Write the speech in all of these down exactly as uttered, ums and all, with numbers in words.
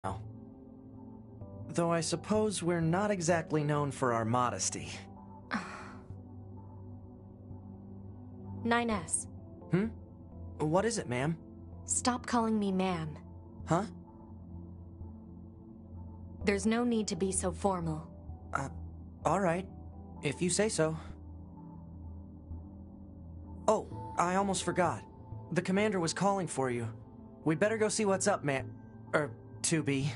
Though I suppose we're not exactly known for our modesty. nine S. Hmm? What is it, ma'am? Stop calling me ma'am. Huh? There's no need to be so formal. Uh, alright. If you say so. Oh, I almost forgot. The commander was calling for you. We'd better go see what's up, man. Er, two B.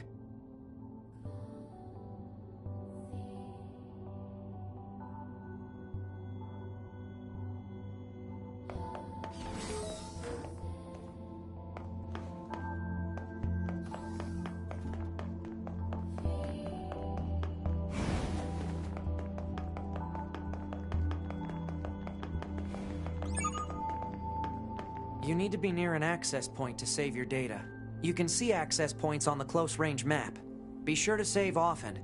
You need to be near an access point to save your data. You can see access points on the close-range map. Be sure to save often.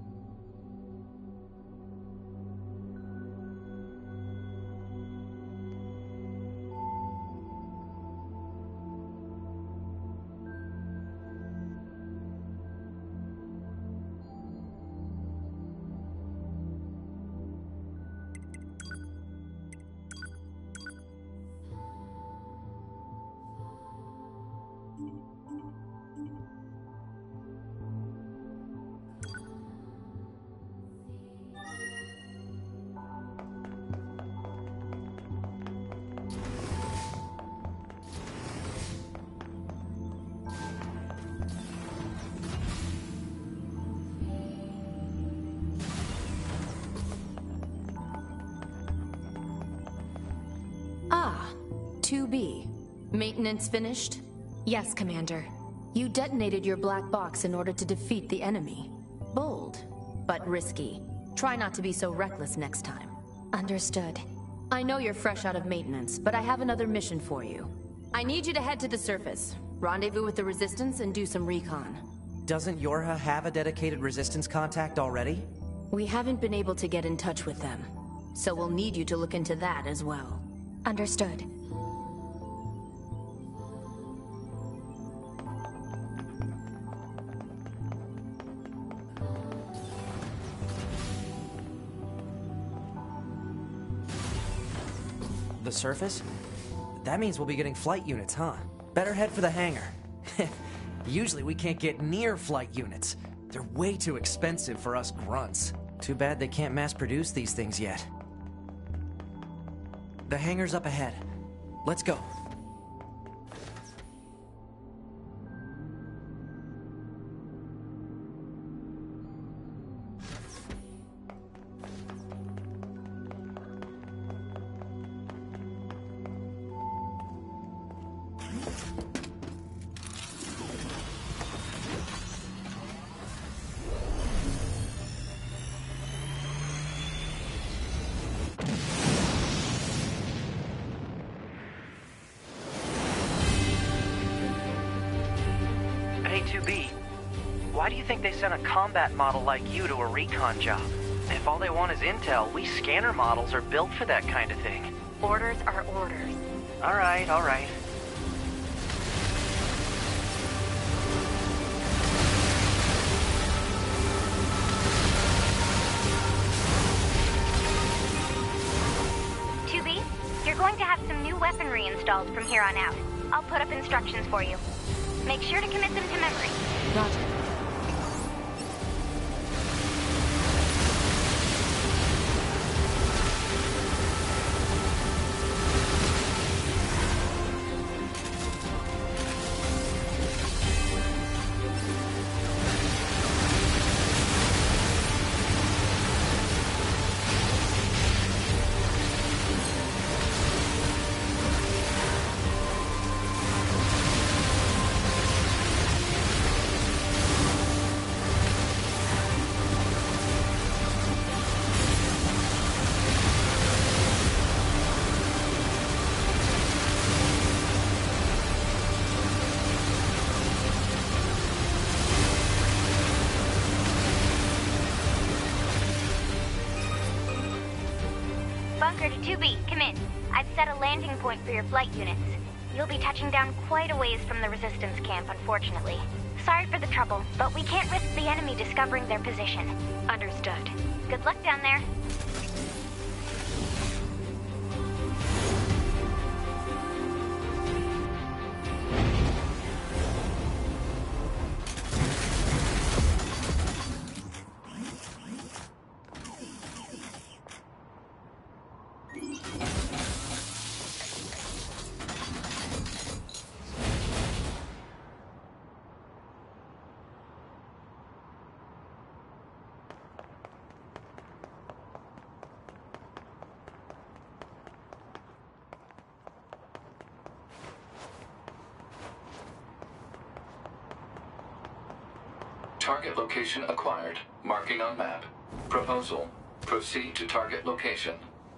two B. Maintenance finished? Yes, Commander. You detonated your black box in order to defeat the enemy. Bold, but risky. Try not to be so reckless next time. Understood. I know you're fresh out of maintenance, but I have another mission for you. I need you to head to the surface, rendezvous with the Resistance, and do some recon. Doesn't Yorha have a dedicated Resistance contact already? We haven't been able to get in touch with them, so we'll need you to look into that as well. Understood. The surface? That means we'll be getting flight units, huh? Better head for the hangar. Usually we can't get near flight units. They're way too expensive for us grunts. Too bad they can't mass produce these things yet. The hangar's up ahead. Let's go. two B, why do you think they sent a combat model like you to a recon job? If all they want is intel, we scanner models are built for that kind of thing. Orders are orders. Alright, alright. two B, you're going to have some new weaponry installed from here on out. I'll put up instructions for you. Make sure to commit them to memory. Roger. Bunker to two B, come in. I've set a landing point for your flight units. You'll be touching down quite a ways from the Resistance camp, unfortunately. Sorry for the trouble, but we can't risk the enemy discovering their position. Understood. Good luck down there. Target location acquired. Marking on map. Proposal. Proceed to target location.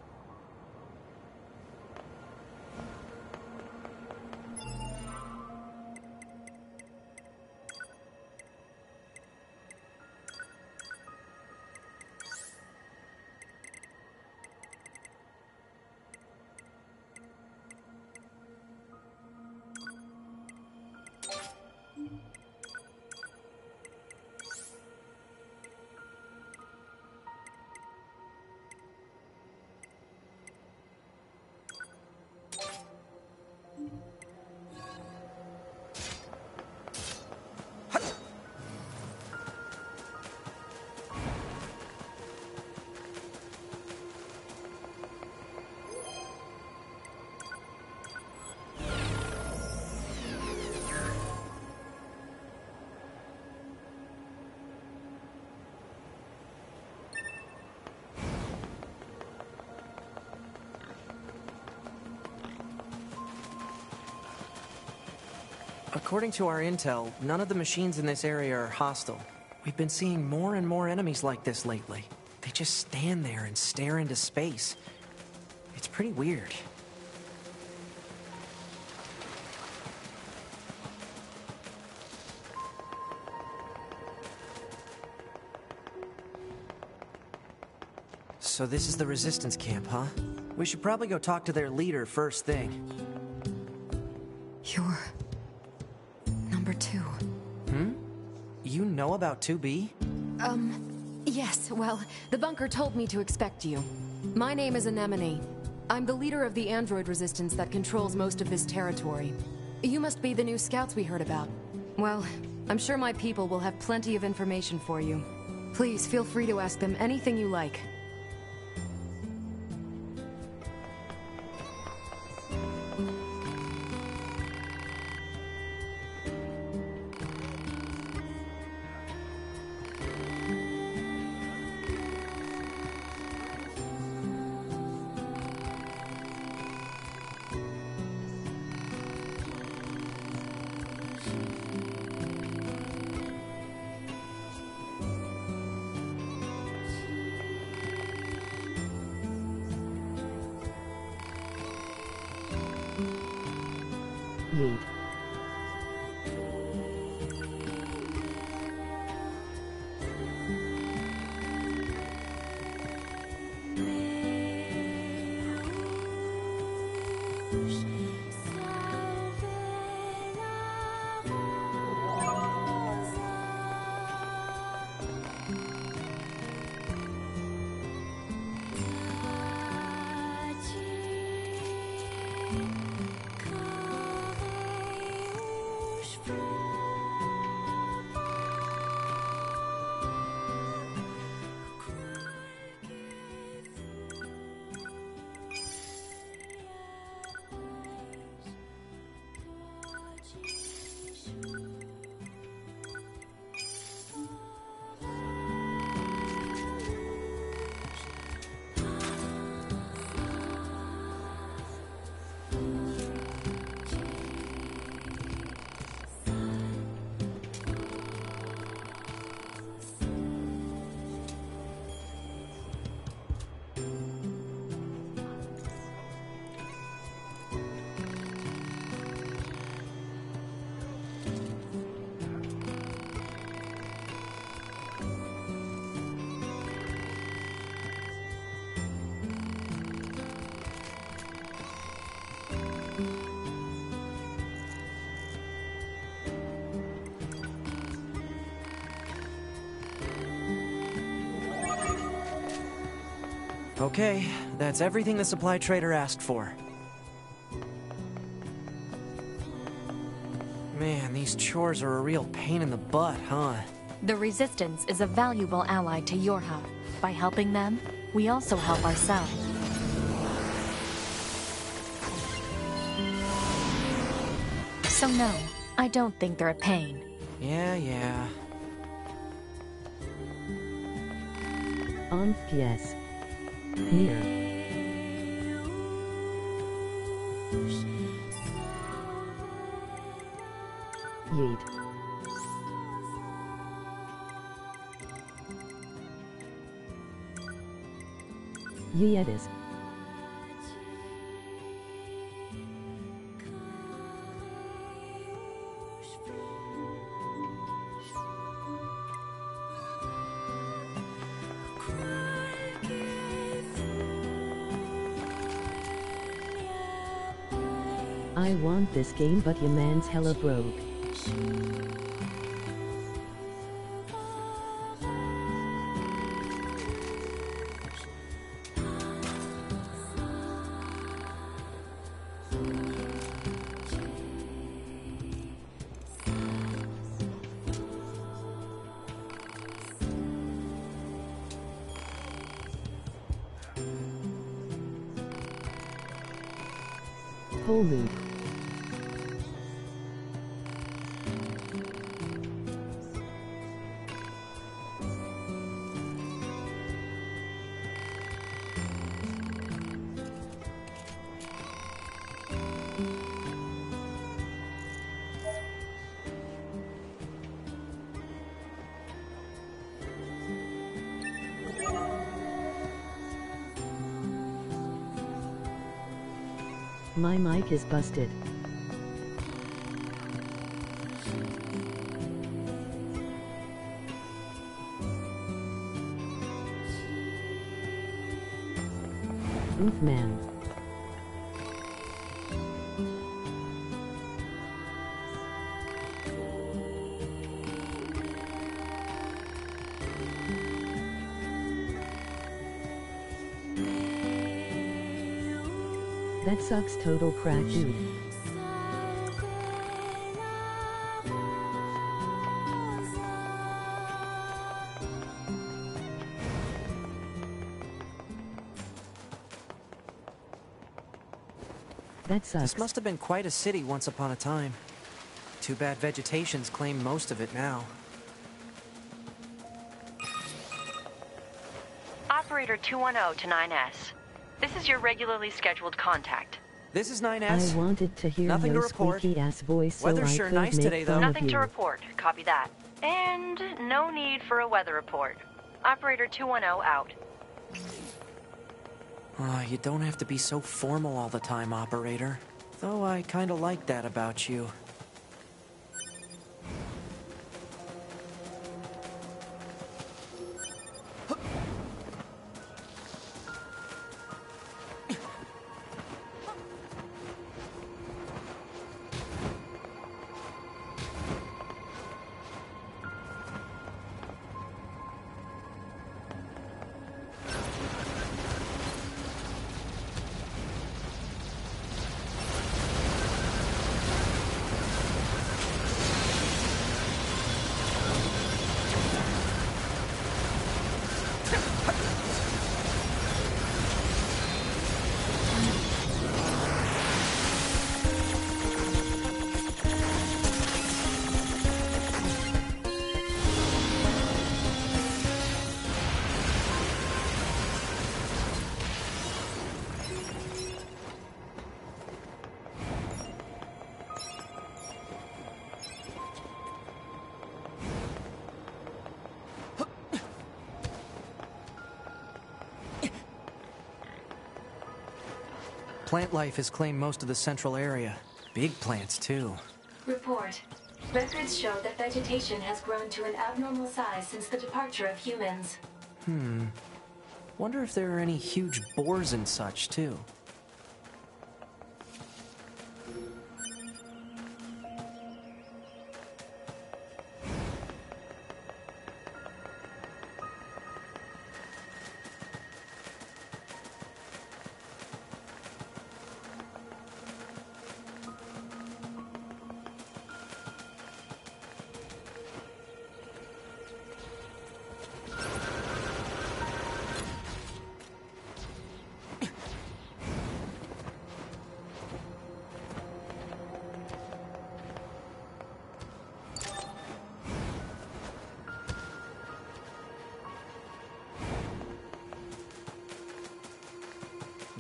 According to our intel, none of the machines in this area are hostile. We've been seeing more and more enemies like this lately. They just stand there and stare into space. It's pretty weird. So this is the Resistance camp, huh? We should probably go talk to their leader first thing. You're... number two. Hmm? You know about two B? Um, yes, well, the bunker told me to expect you. My name is Anemone. I'm the leader of the android resistance that controls most of this territory. You must be the new scouts we heard about. Well, I'm sure my people will have plenty of information for you. Please feel free to ask them anything you like. Yeet. Okay, that's everything the supply trader asked for. Man, these chores are a real pain in the butt, huh? The Resistance is a valuable ally to your hub. By helping them, we also help ourselves. So no, I don't think they're a pain. Yeah, yeah. On yes. Neir. Yeet. Yeetis. I want this game, but your man's hella broke. Full loop. My mic is busted. Oof, man. That sucks total crack, dude. That sucks. This must have been quite a city once upon a time. Too bad vegetation's claimed most of it now. Operator two one zero to nine S. This is your regularly scheduled contact. This is nine S. I wanted to hear Nothing to your report. squeaky ass voice so Weather's I sure could nice make today, though. fun of Nothing to you. report. Copy that. And no need for a weather report. Operator two one zero out. Oh, you don't have to be so formal all the time, operator. Though I kinda like that about you. Plant life has claimed most of the central area. Big plants, too. Report. Records show that vegetation has grown to an abnormal size since the departure of humans. Hmm. Wonder if there are any huge boars and such, too.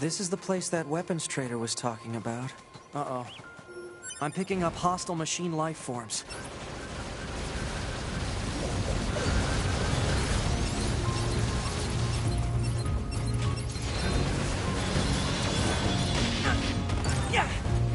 This is the place that weapons trader was talking about. Uh-oh. I'm picking up hostile machine life forms. Yeah.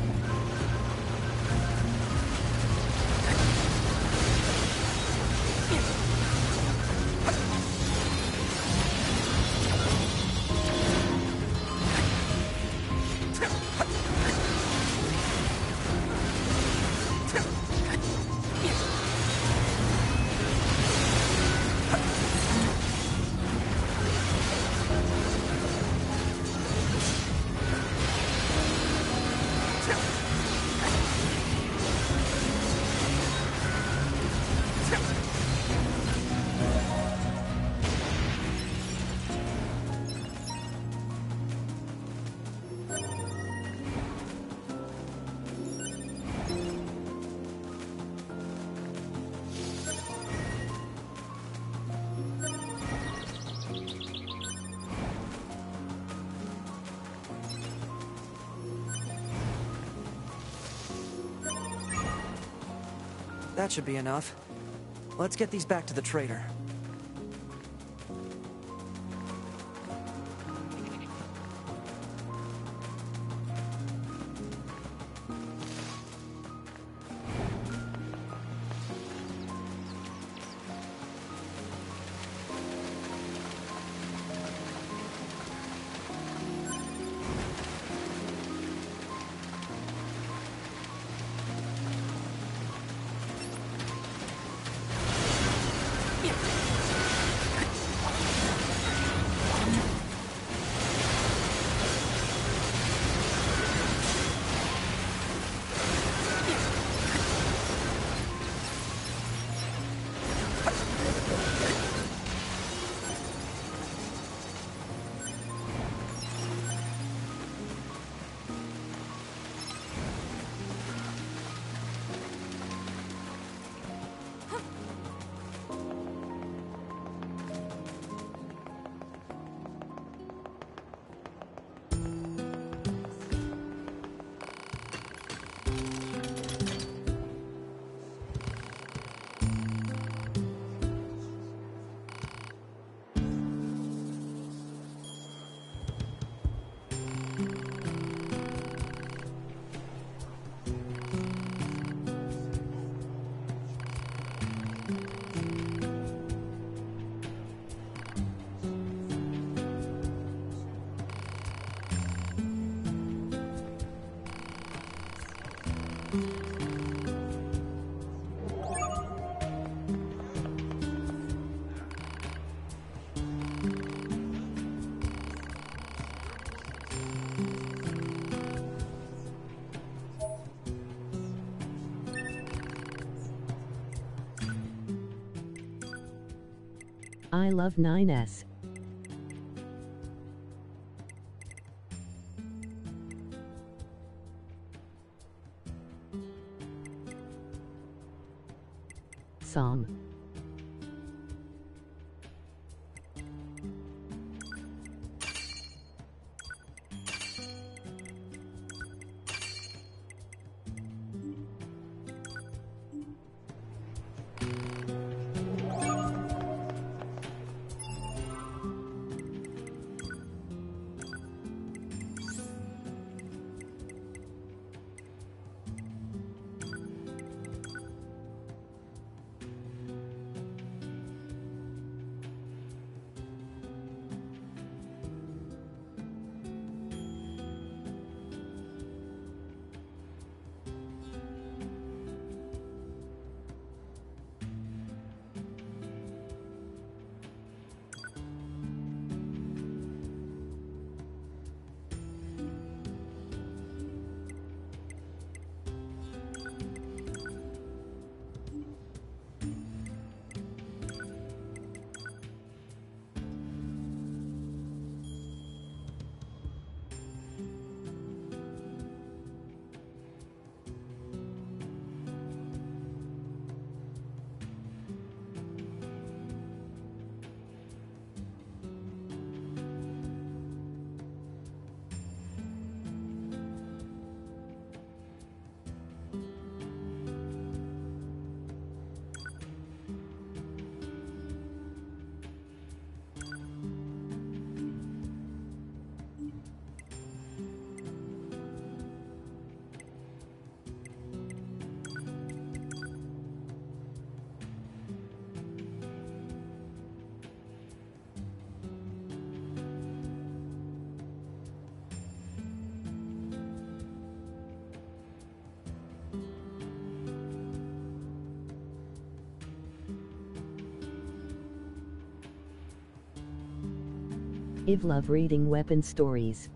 That should be enough. Let's get these back to the trader. I love nine S. Song. I love reading weapon stories.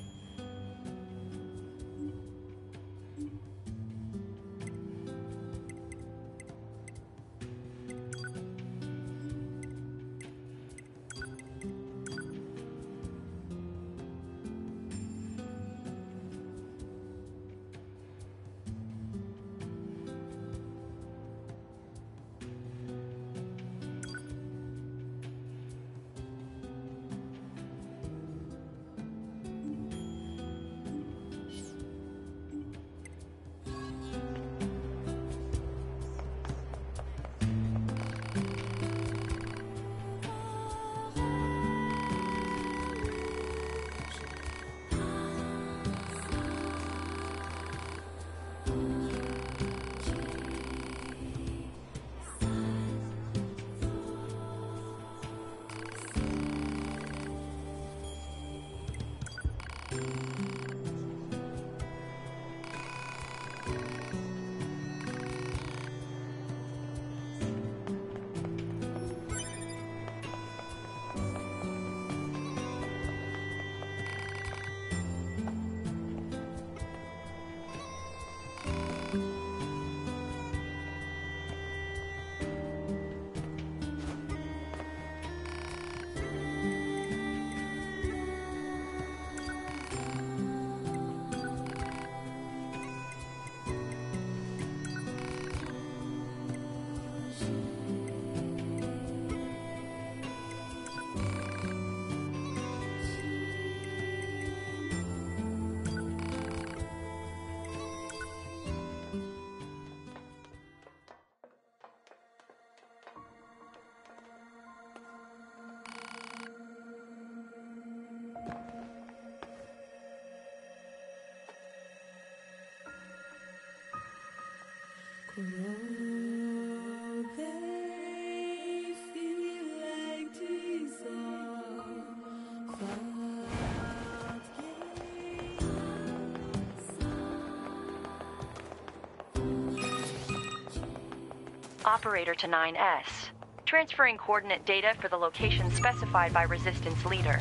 Operator to nine S. Transferring coordinate data for the location specified by Resistance Leader.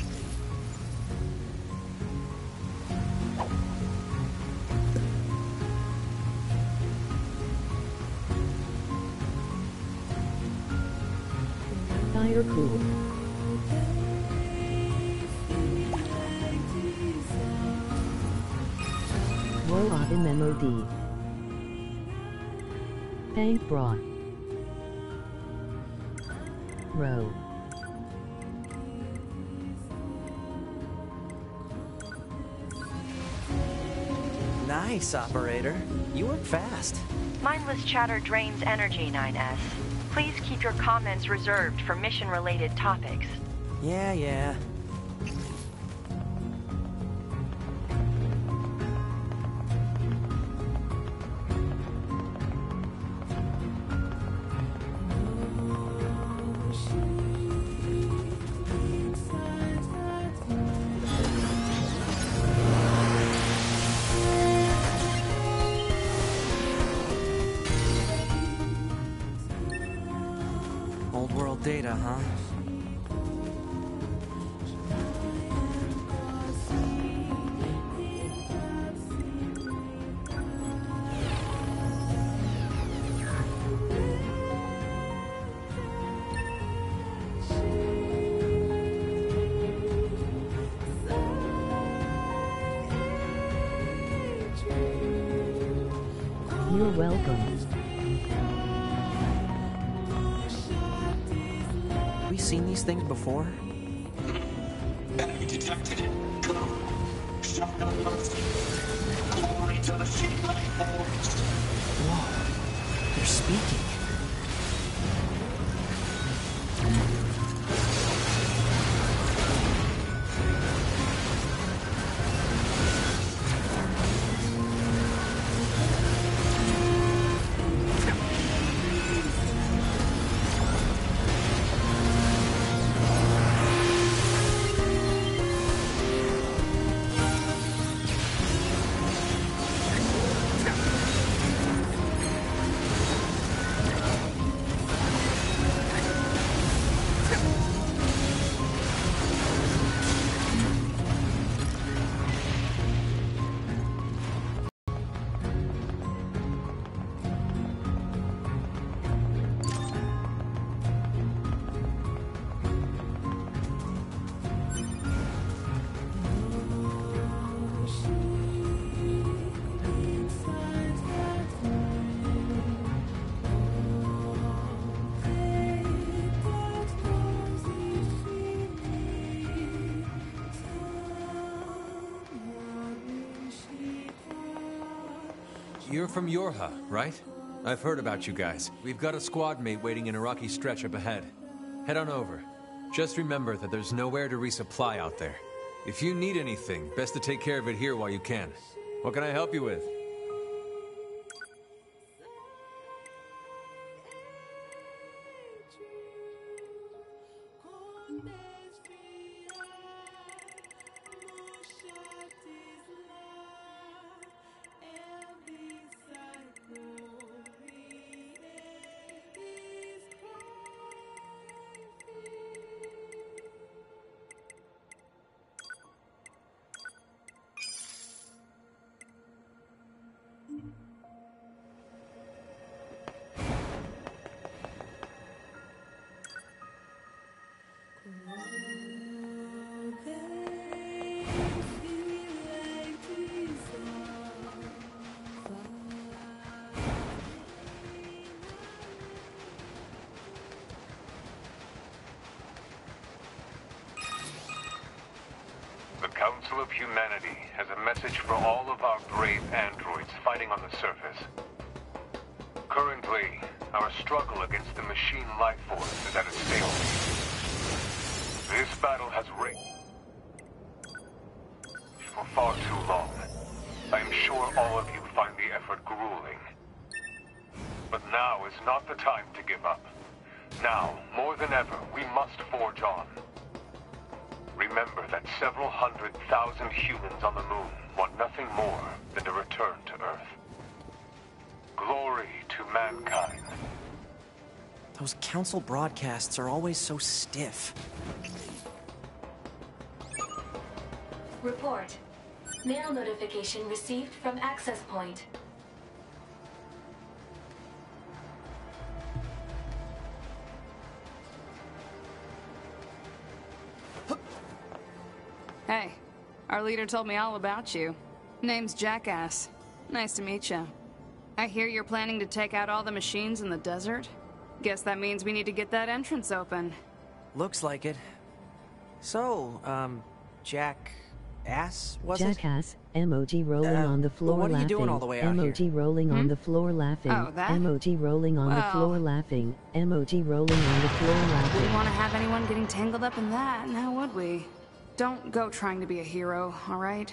Fire cool. Woe out in M O D. Tank brought. Row. Nice, operator. You work fast. Mindless chatter drains energy, nine S. Please keep your comments reserved for mission-related topics. Yeah, yeah. Old world data, huh? You're welcome. Have we seen these things before? Enemy detected. Go. Shut up. Glory to the sheep light force. Whoa. They're speaking. you're from Yorha, right? I've heard about you guys. We've got a squad mate waiting in a rocky stretch up ahead. Head on over. Just remember that there's nowhere to resupply out there. If you need anything, best to take care of it here while you can. What can I help you with? The Council of Humanity has a message for all of our brave androids fighting on the surface. Currently, our struggle against the machine life force is at a stalemate. This battle has raged for far too long. I am sure all of you find the effort grueling. But now is not the time to give up. Now, more than ever, we must forge on. Remember that several hundred thousand humans on the moon want nothing more than to return to Earth. Glory to mankind. Those council broadcasts are always so stiff. Report. Mail notification received from access point. Hey, our leader told me all about you. Name's Jackass. Nice to meet you. I hear you're planning to take out all the machines in the desert? Guess that means we need to get that entrance open. Looks like it. So, um, Jack... Ass, was Jackass, emoji rolling uh, on the floor what are laughing. you doing all the way out emoji here? rolling Hmm? on the floor laughing. Oh, that? Emoji rolling on the Well. floor laughing. Emoji rolling on the floor laughing. Wouldn't want to have anyone getting tangled up in that, now would we? Don't go trying to be a hero, alright?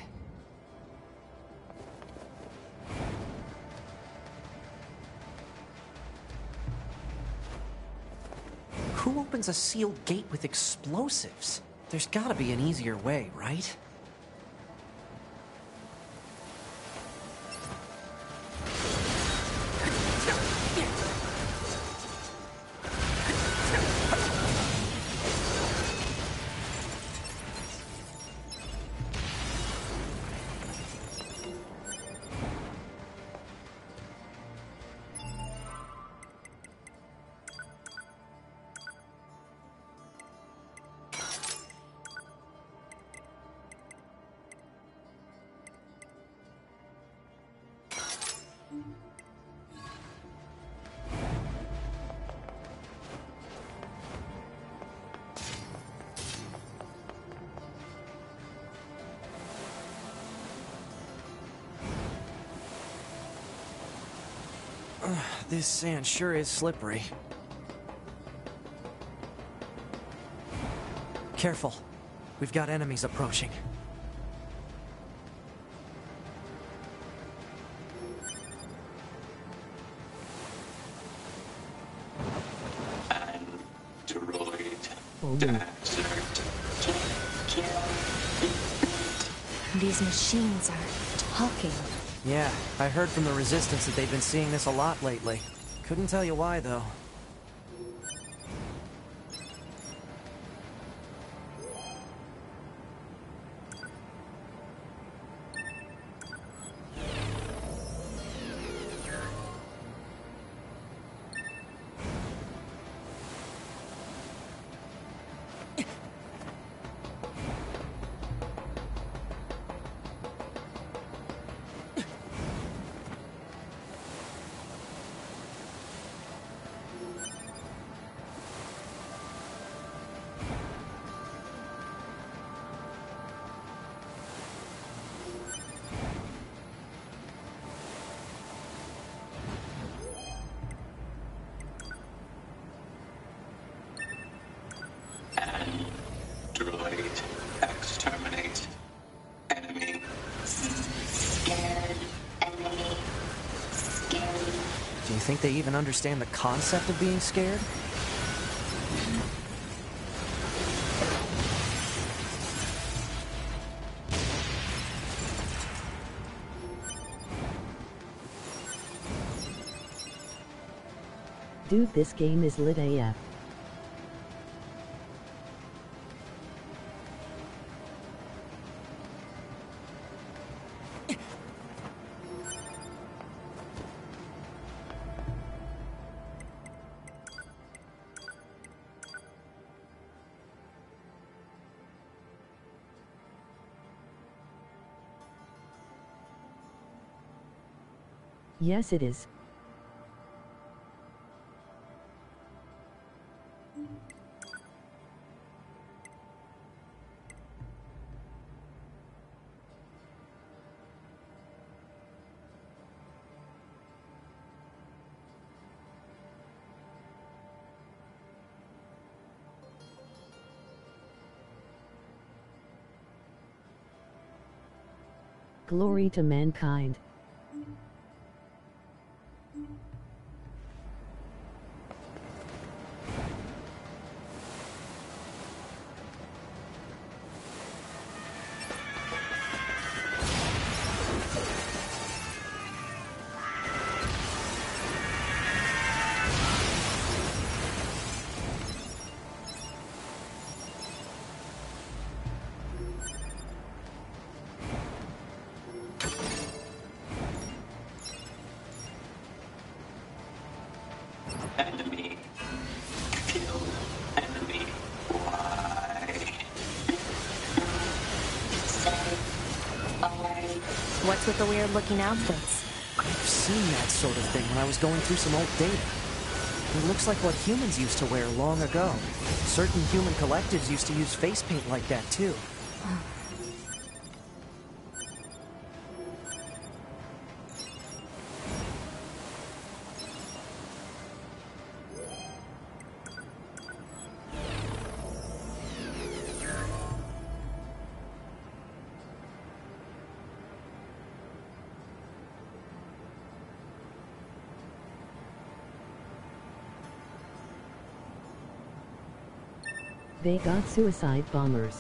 Who opens a sealed gate with explosives? There's gotta be an easier way, right? This sand sure is slippery. Careful. We've got enemies approaching. These machines are talking. Yeah, I heard from the Resistance that they've been seeing this a lot lately. Couldn't tell you why, though. think they even understand the concept of being scared? Dude, this game is lit A F. Yes, it is. Glory to mankind. Enemy. Kill. Enemy. Why? What's with the weird looking outfits? I've seen that sort of thing when I was going through some old data. It looks like what humans used to wear long ago. Certain human collectives used to use face paint like that too. They got suicide bombers.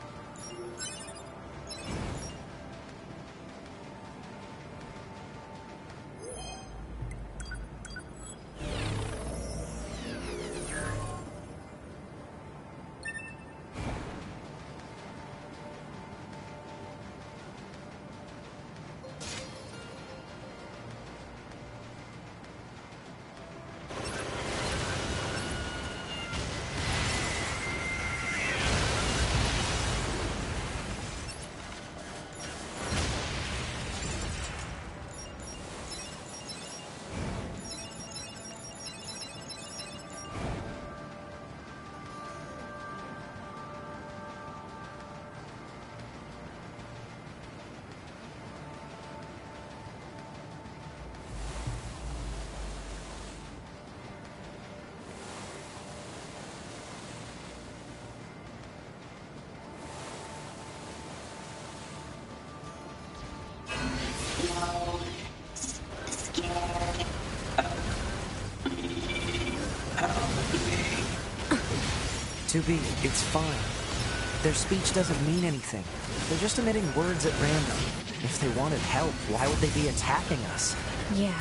To be, it's fine. Their speech doesn't mean anything. They're just emitting words at random. If they wanted help, why would they be attacking us? Yeah.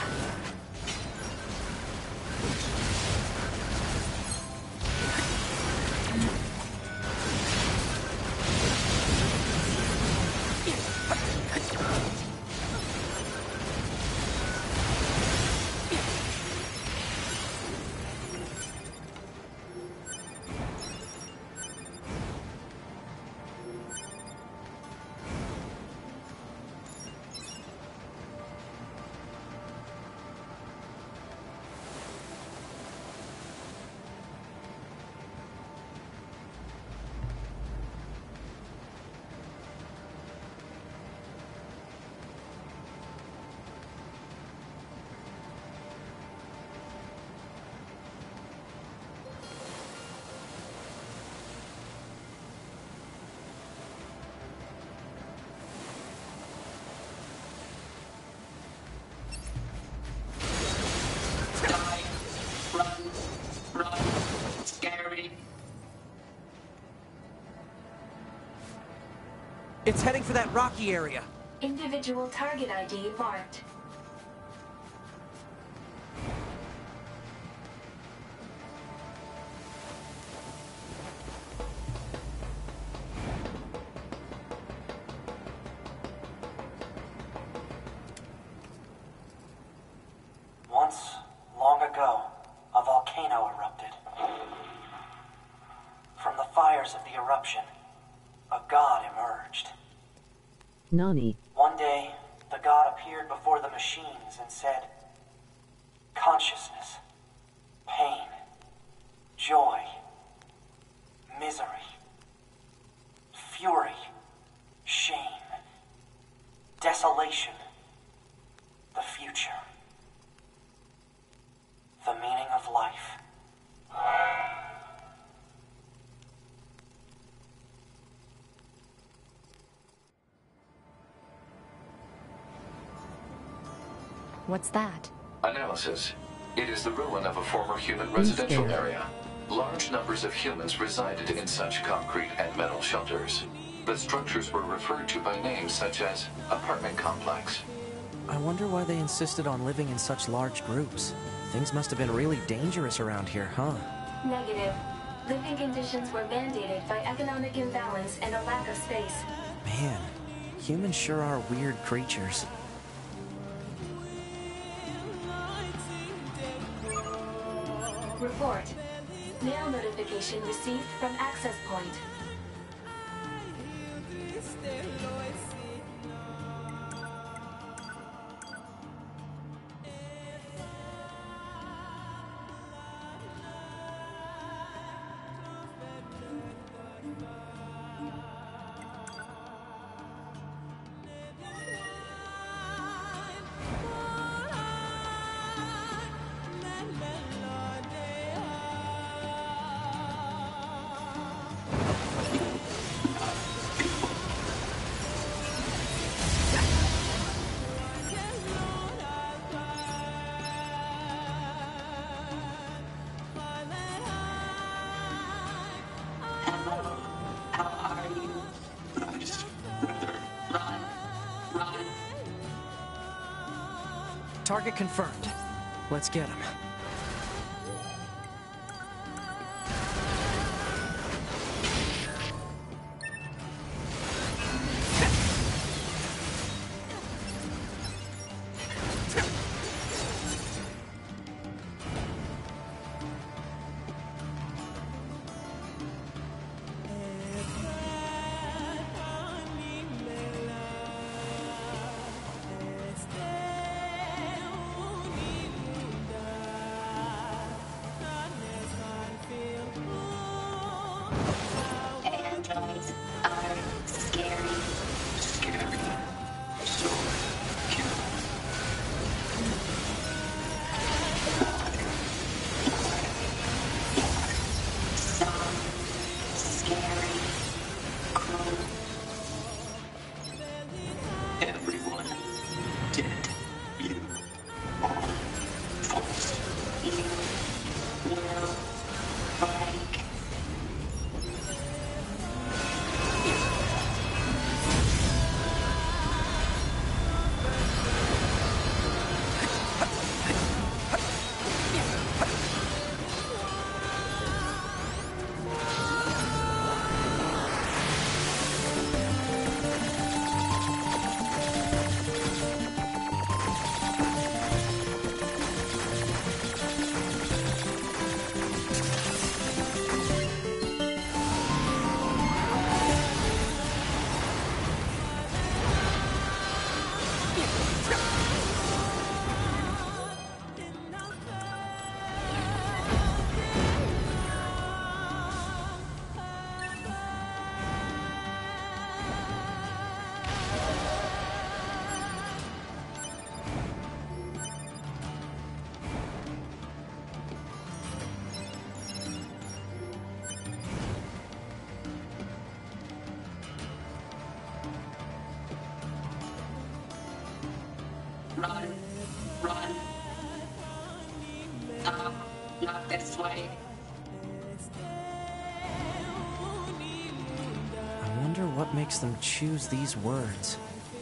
It's heading for that rocky area. Individual target I D marked. Once, long ago, a volcano erupted. From the fires of the eruption, a god emerged. Nani? One day, the god appeared before the machines and said, consciousness, pain, joy, misery, fury, shame, desolation, the future, the meaning of life. What's that? Analysis. It is the ruin of a former human residential area. Large numbers of humans resided in such concrete and metal shelters. The structures were referred to by names such as apartment complex. I wonder why they insisted on living in such large groups. Things must have been really dangerous around here, huh? Negative. Living conditions were mandated by economic imbalance and a lack of space. Man, humans sure are weird creatures. Report. Mail notification received from access point. Target confirmed. Let's get him. Androids are scary. Scary. So cute. Some scary. Cruel. Everyone did you all false. You will break. Run. Run. No, not this way. I wonder what makes them choose these words.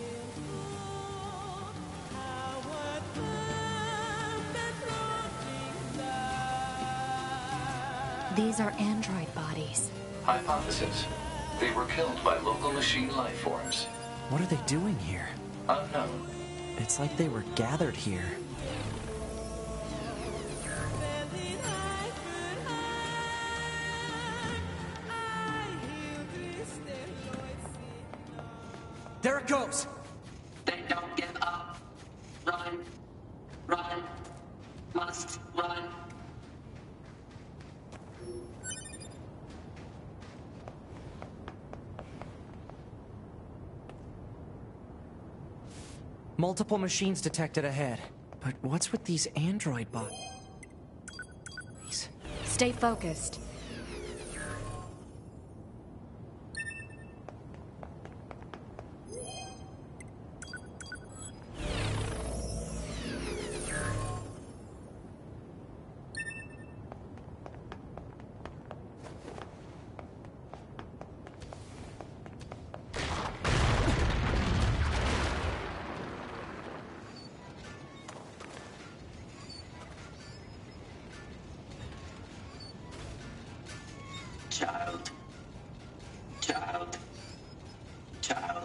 These are android bodies. Hypothesis. They were killed by local machine life forms. What are they doing here? Unknown. It's like they were gathered here. There it goes! They don't give up. Run. Run. Must run. Multiple machines detected ahead. But what's with these android bots? Stay focused. Child. Child. Child.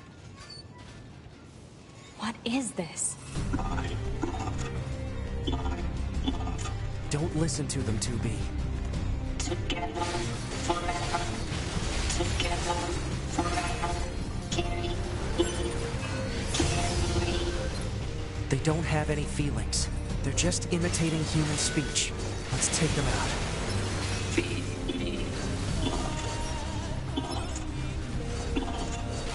What is this? My love. My love. Don't listen to them, two B. Together forever. Together forever. Carry me. Carry me. They don't have any feelings. They're just imitating human speech. Let's take them out. Feed me. Love. Love. Love.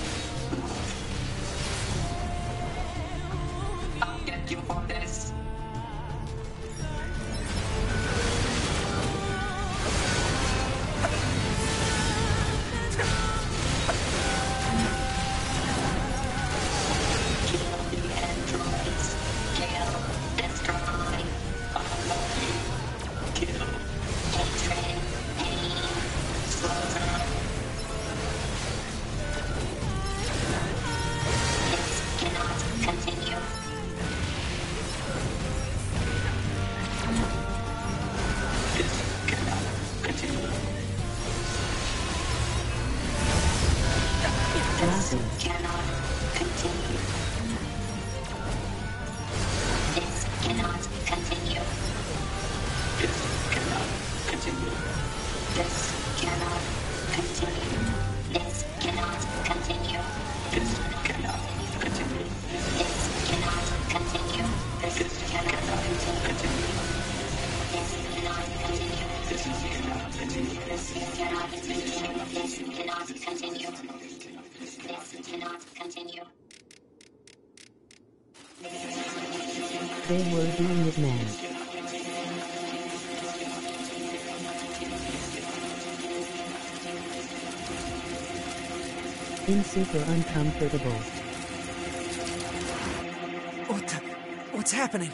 Love. I'll get you for this. Kill the androids. Kill. Destroy. I love you. Kill. Hatred. Pain. Slaughter. This cannot continue. This cannot continue. This cannot continue. This cannot continue. This cannot continue. This cannot continue. This cannot continue. This cannot continue. This cannot continue. This cannot continue. This cannot continue. This cannot continue. This cannot continue. This cannot continue. This cannot continue. They were doing it, man. In super uncomfortable. What the... What's happening?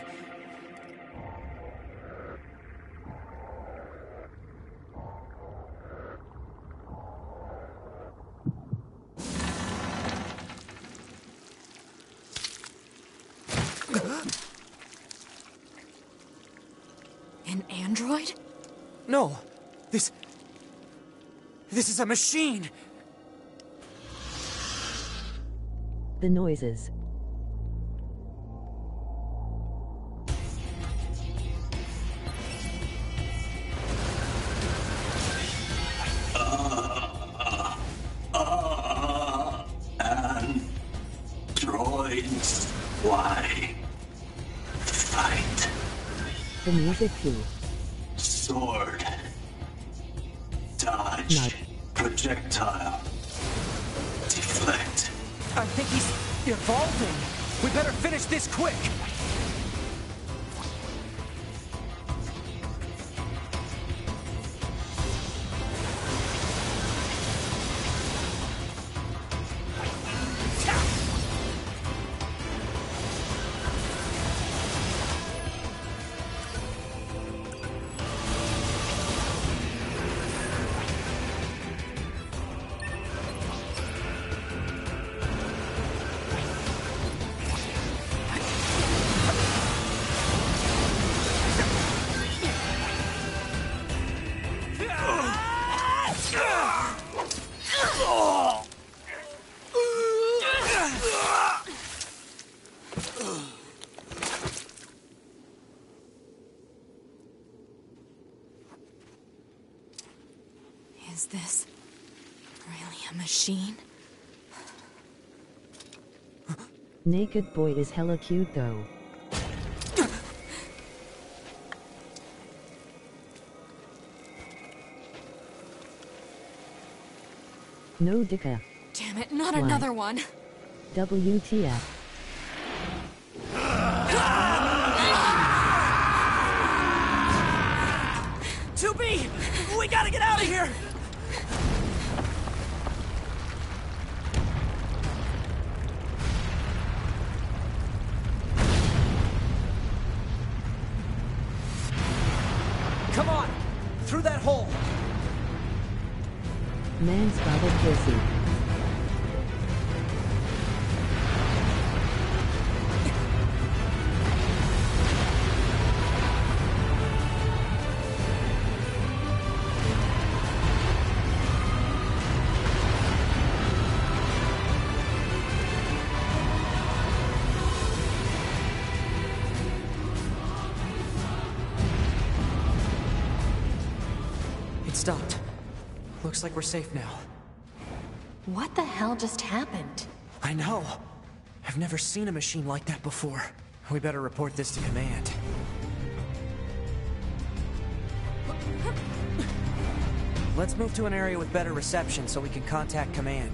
An android? No. This... This is a machine! The noises. Androids. Why? Fight. The music too. Sword. Dodge. Not. Projectile. Deflect. I think he's evolving. We better finish this quick. Is this really a machine? Naked boy is hella cute though. No dicker. Damn it, not Why? another one. W T F. two B! We gotta get out of here! Come on! Through that hole! Man's got a pussy. It stopped. Looks like we're safe now. What the hell just happened? I know. I've never seen a machine like that before. We better report this to command. Let's move to an area with better reception so we can contact command.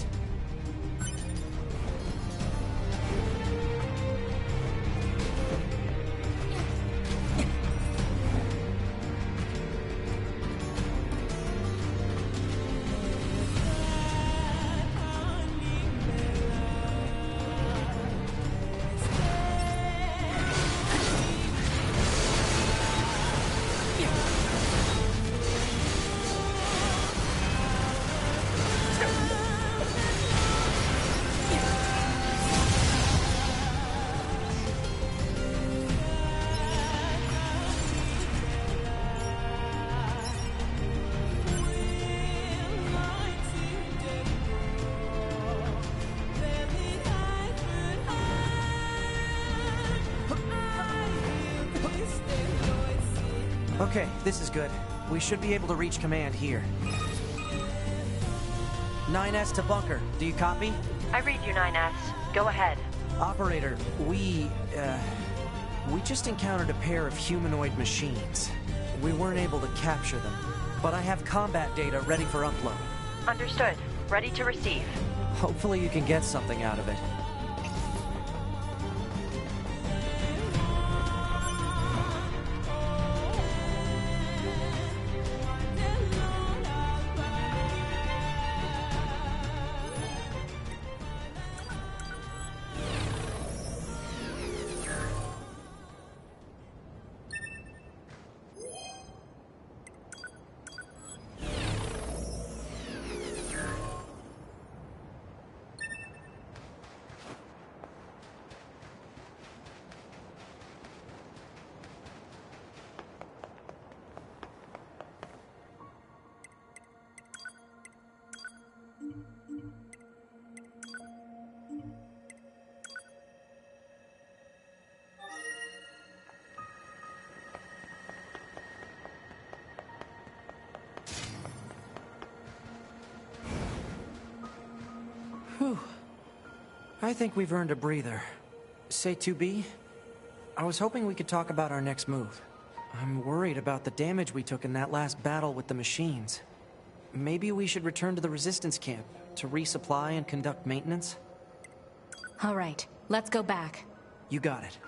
Okay, this is good. We should be able to reach command here. nine S to bunker. Do you copy? I read you, nine S. Go ahead. Operator, we, uh... we just encountered a pair of humanoid machines. We weren't able to capture them, but I have combat data ready for upload. Understood. Ready to receive. Hopefully you can get something out of it. Whew. I think we've earned a breather. Say two B? I was hoping we could talk about our next move. I'm worried about the damage we took in that last battle with the machines. Maybe we should return to the resistance camp to resupply and conduct maintenance? All right, let's go back. You got it.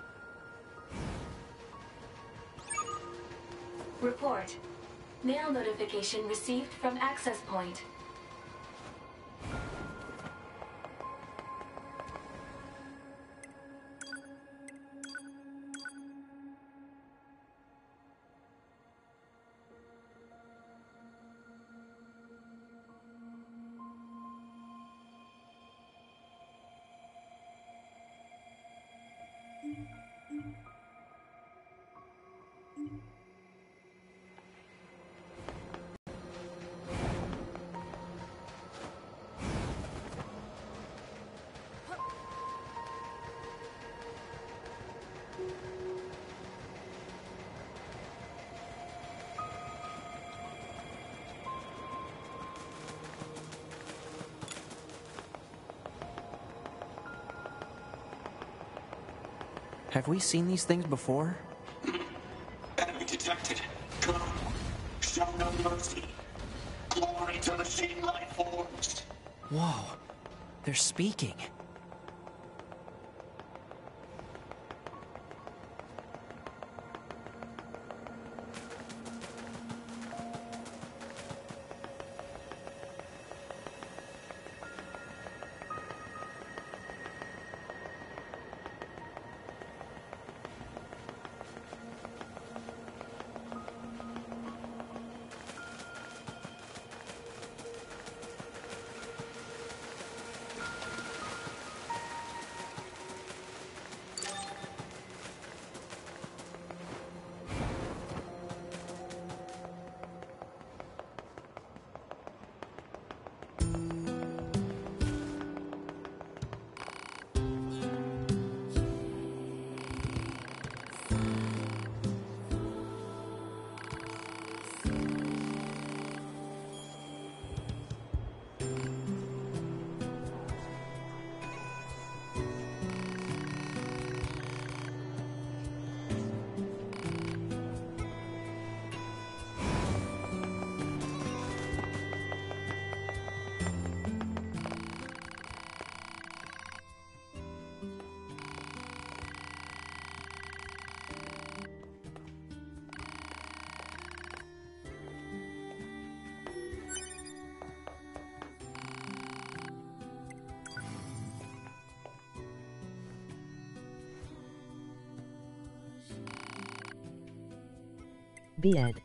Report. Mail notification received from access point. Have we seen these things before? Enemy detected. Go. Show no mercy. Glory to machine life forms. Whoa. They're speaking. Beard.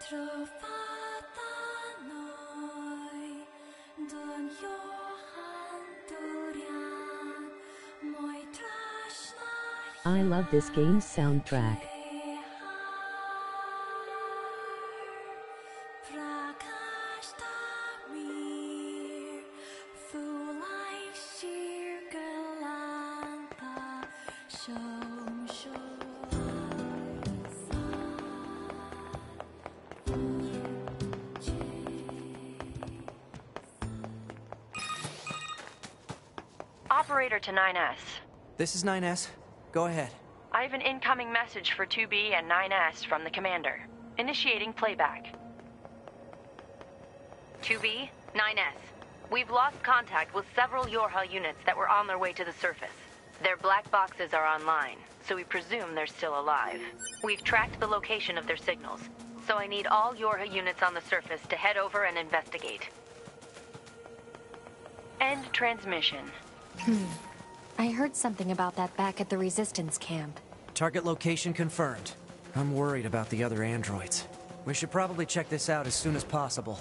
I love this game's soundtrack. Operator to nine S. This is nine S. Go ahead. I have an incoming message for two B and nine S from the commander. Initiating playback. two B, nine S. We've lost contact with several Yorha units that were on their way to the surface. Their black boxes are online, so we presume they're still alive. We've tracked the location of their signals, so I need all Yorha units on the surface to head over and investigate. End transmission. Hmm. I heard something about that back at the Resistance camp. Target location confirmed. I'm worried about the other androids. We should probably check this out as soon as possible.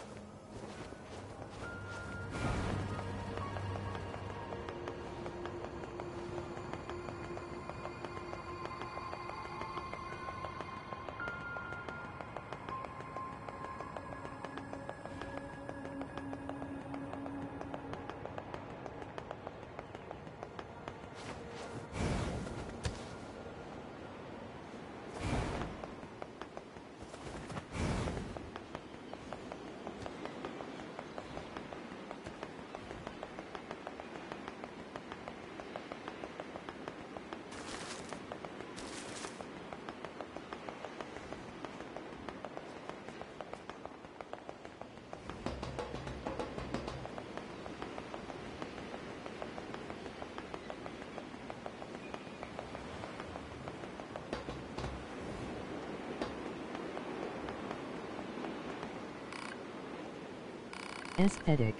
Aesthetic.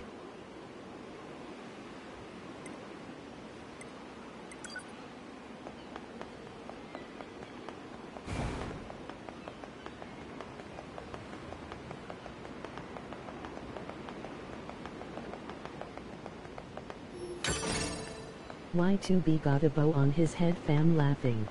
Y two B got a bow on his head, fam laughing.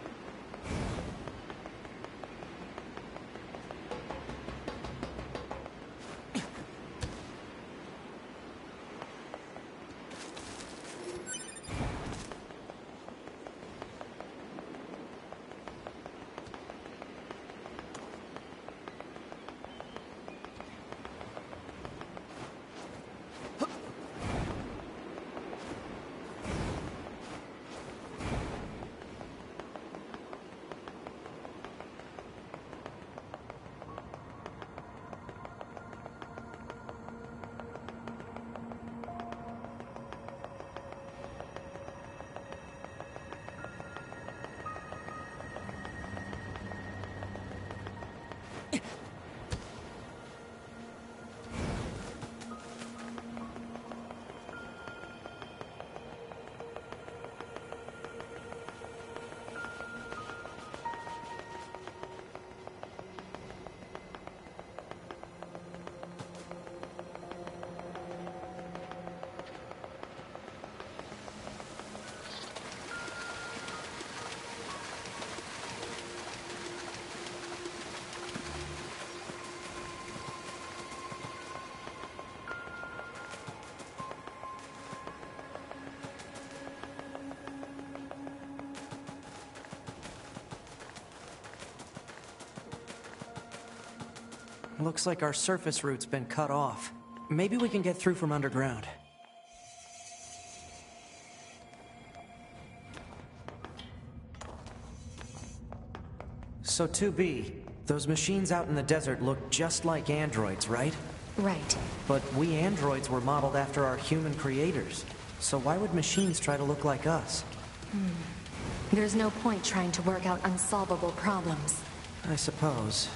Looks like our surface route's been cut off. Maybe we can get through from underground. So two B, those machines out in the desert look just like androids, right? Right. But we androids were modeled after our human creators. So why would machines try to look like us? Hmm. There's no point trying to work out unsolvable problems. I suppose.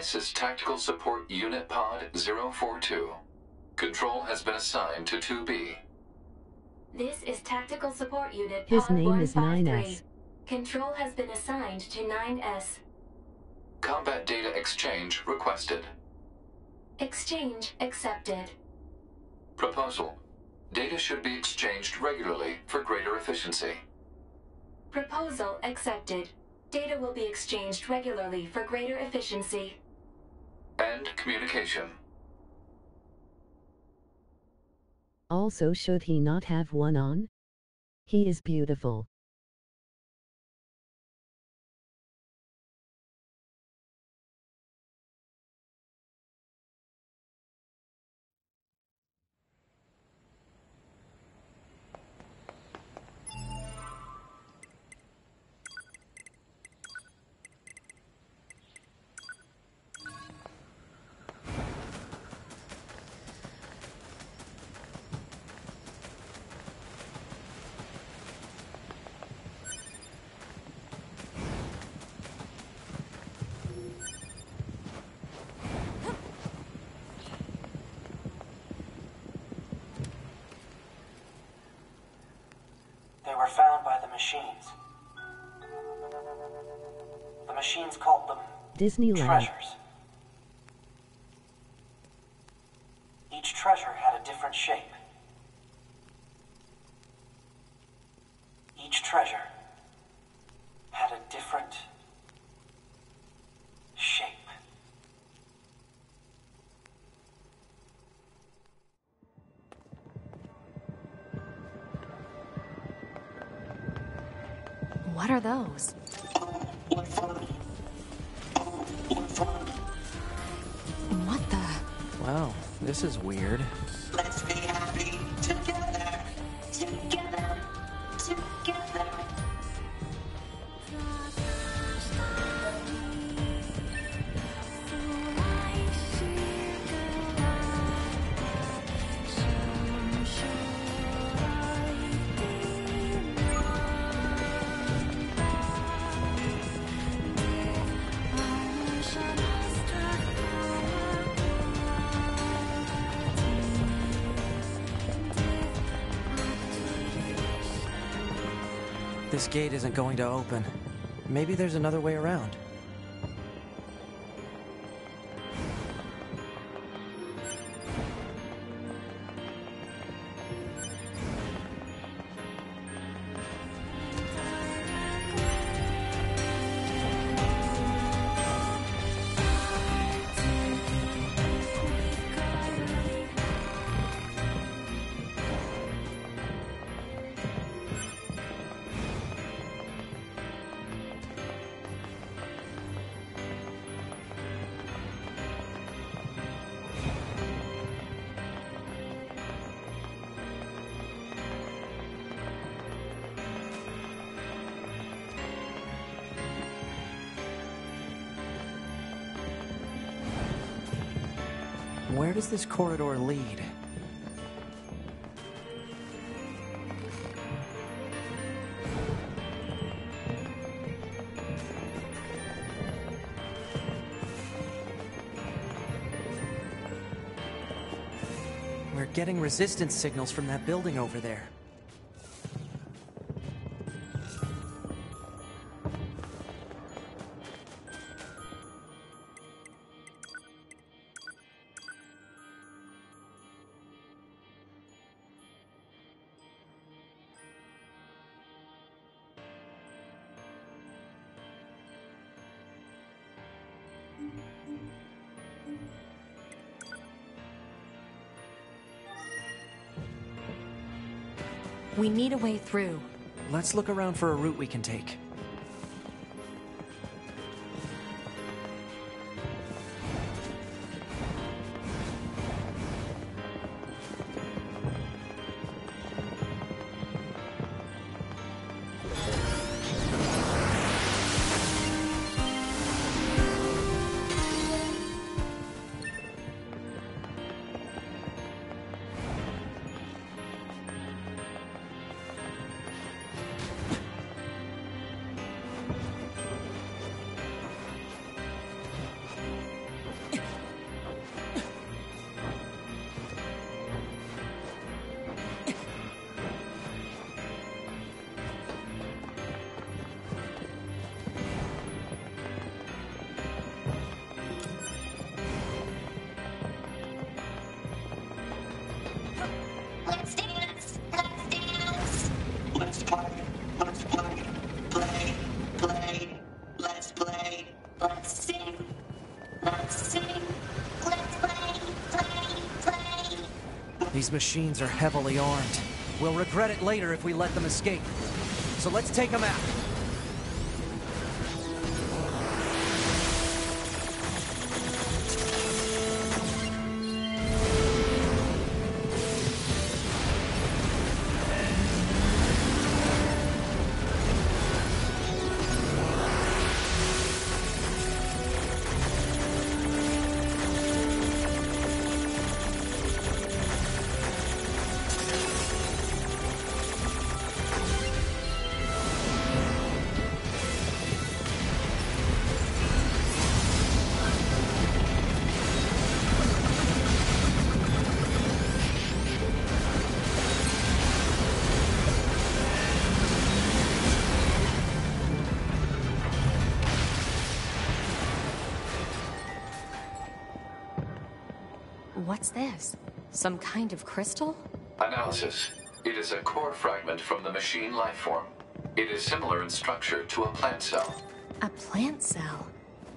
This is Tactical Support Unit Pod zero four two. Control has been assigned to two B. This is Tactical Support Unit His Pod name is one five three. nine S. Control has been assigned to nine S. Combat data exchange requested. Exchange accepted. Proposal. Data should be exchanged regularly for greater efficiency. Proposal accepted. Data will be exchanged regularly for greater efficiency. End communication. Also, should he not have one on? He is beautiful. They were found by the machines. The machines called them Disneyland. treasures. Each treasure had a different shape. Each treasure had a different shape. What are those? What the? Wow, this is weird. Let's be happy together. Together. Together. This gate isn't going to open. Maybe there's another way around. Where does this corridor lead? We're getting resistance signals from that building over there. We need a way through. Let's look around for a route we can take. These machines are heavily armed. We'll regret it later if we let them escape. So let's take them out. What's this? Some kind of crystal? Analysis. It is a core fragment from the machine lifeform. It is similar in structure to a plant cell. A plant cell?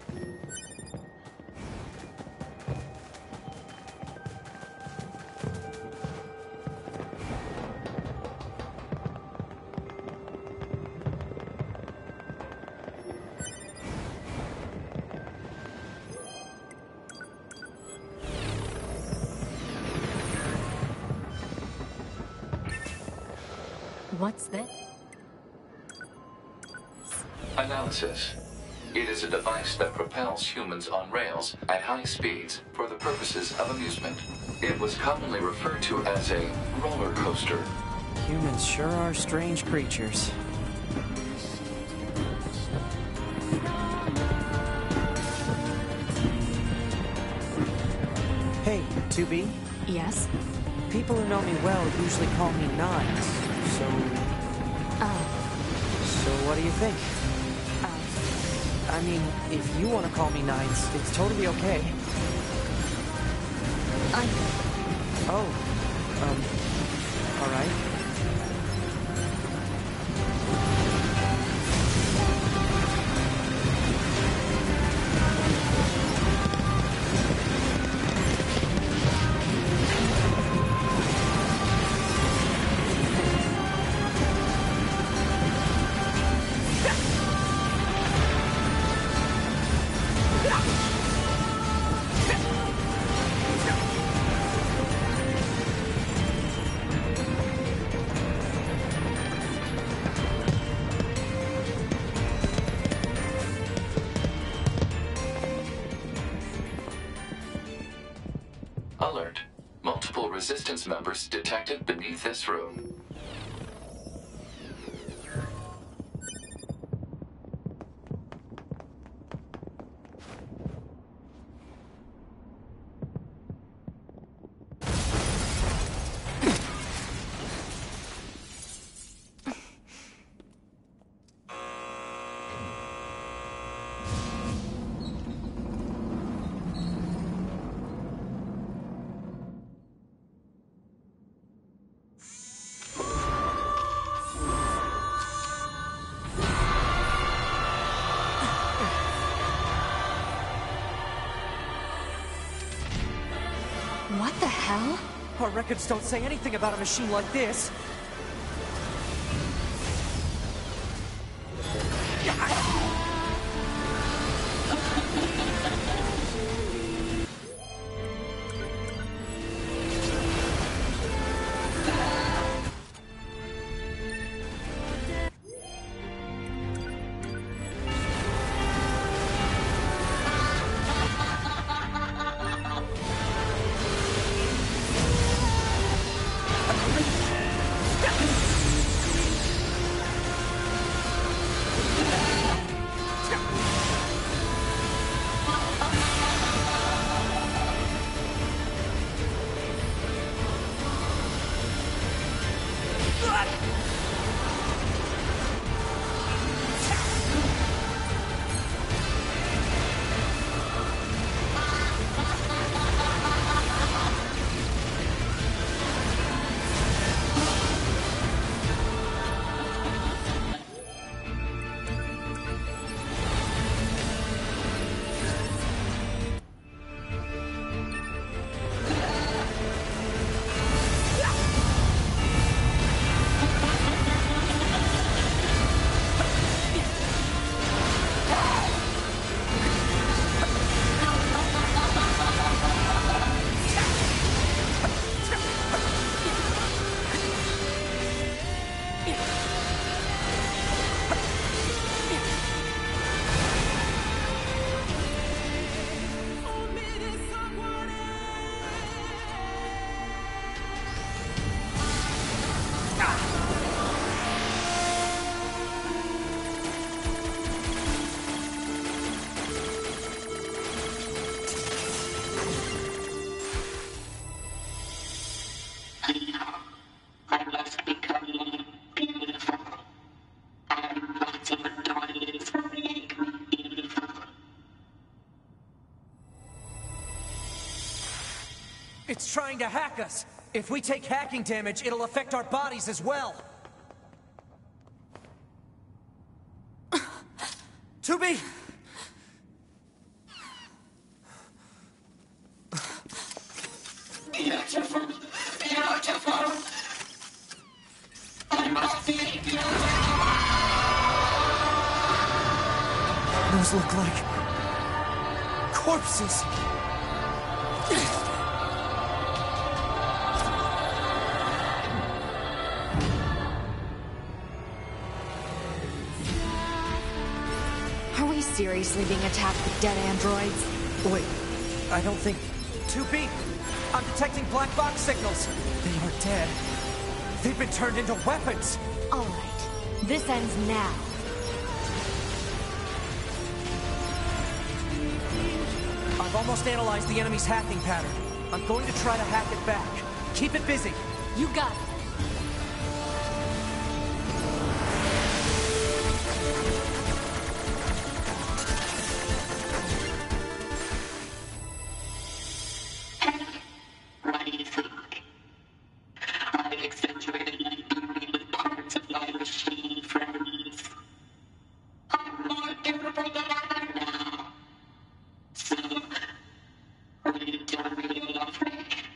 What's this? Analysis. It is a device that propels humans on rails at high speeds for the purposes of amusement. It was commonly referred to as a roller coaster. Humans sure are strange creatures. Hey, two B? Yes? People who know me well usually call me Nines, so... Oh. So what do you think? Oh. I mean, if you want to call me Nines, it's totally okay. I... Oh. Um... Alright. Alert. Multiple resistance members detected beneath this room. What the hell? Our records don't say anything about a machine like this. It's trying to hack us! If we take hacking damage, it'll affect our bodies as well! two B! Beautiful, beautiful. I must be beautiful. Those look like corpses. Are we seriously being attacked with dead androids? Wait, I don't think... two B! I'm detecting black box signals! They are dead. They've been turned into weapons! Alright, this ends now. I've almost analyzed the enemy's hacking pattern. I'm going to try to hack it back. Keep it busy. You got it. What do you think? I've accentuated my memory with parts of my machine friends. I'm more durable than ever now. So, will you do me a favor?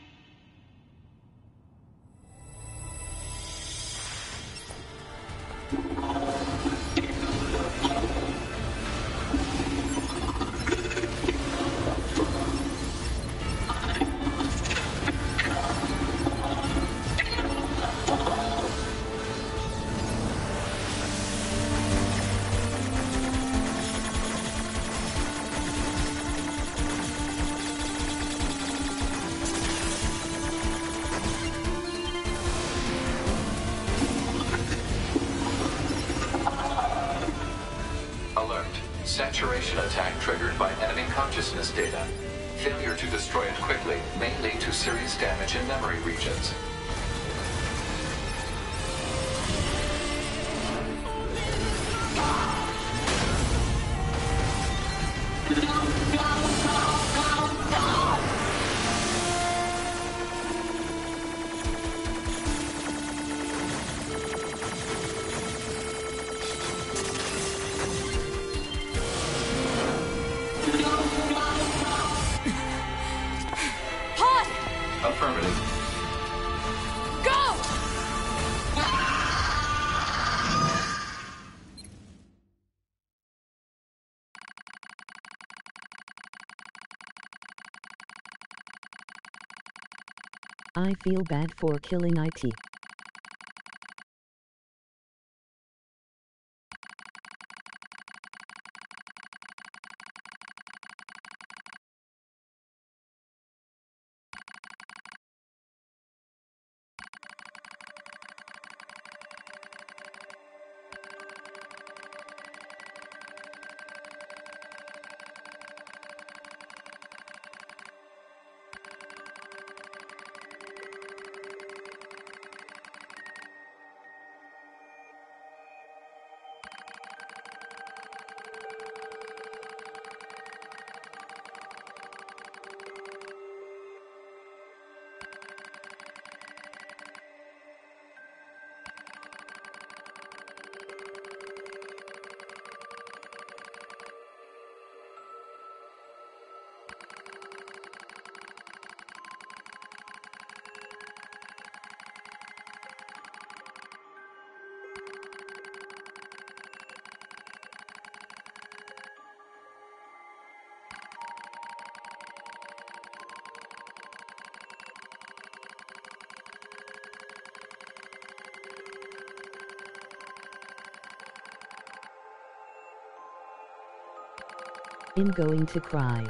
Alert. Saturation attack triggered by enemy consciousness data. Failure to destroy it quickly may lead to serious damage in memory regions. Pod! Affirmative. Go! I feel bad for killing I T. I'm going to cry.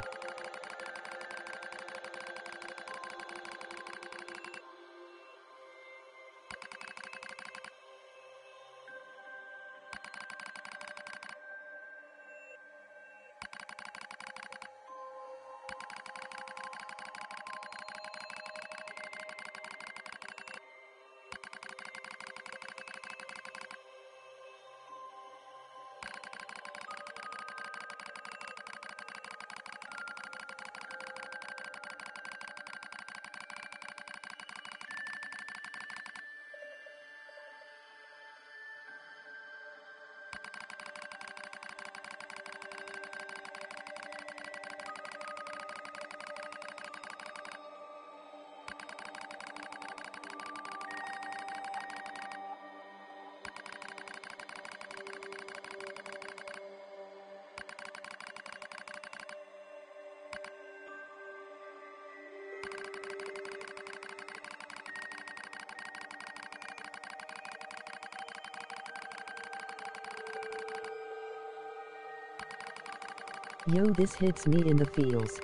Yo, this hits me in the feels.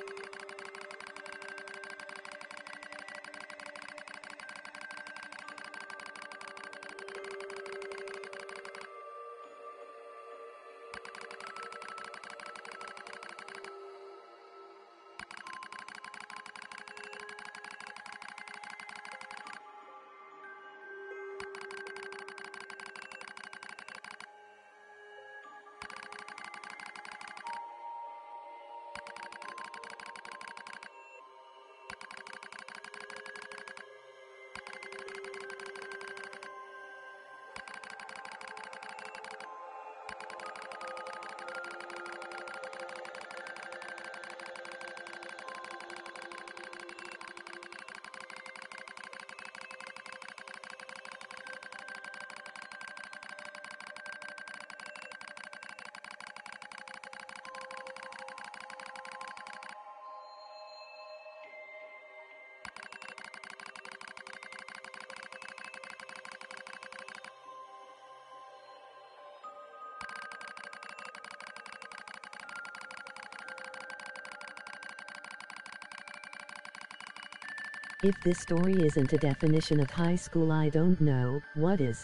If this story isn't a definition of high school, I don't know what is.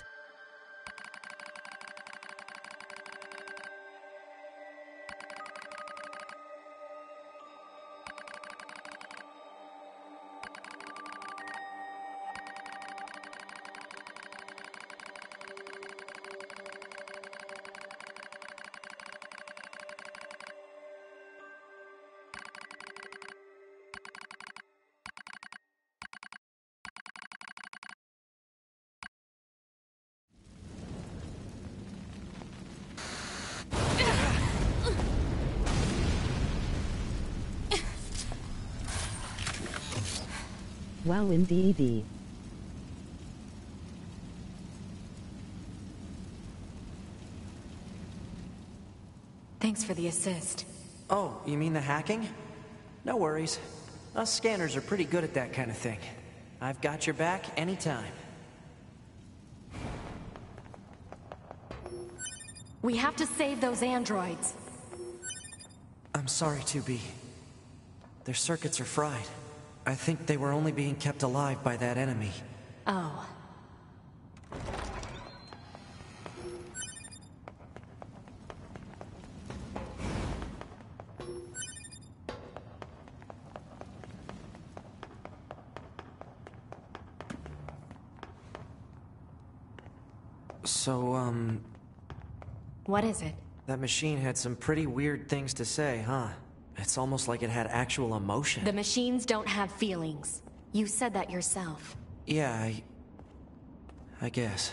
Wow, indeedy. Thanks for the assist. Oh, you mean the hacking? No worries. Us scanners are pretty good at that kind of thing. I've got your back anytime. We have to save those androids. I'm sorry, two B. Their circuits are fried. I think they were only being kept alive by that enemy. Oh. So, um... What is it? that machine had some pretty weird things to say, huh? It's almost like it had actual emotion. The machines don't have feelings. You said that yourself. Yeah, I... I guess.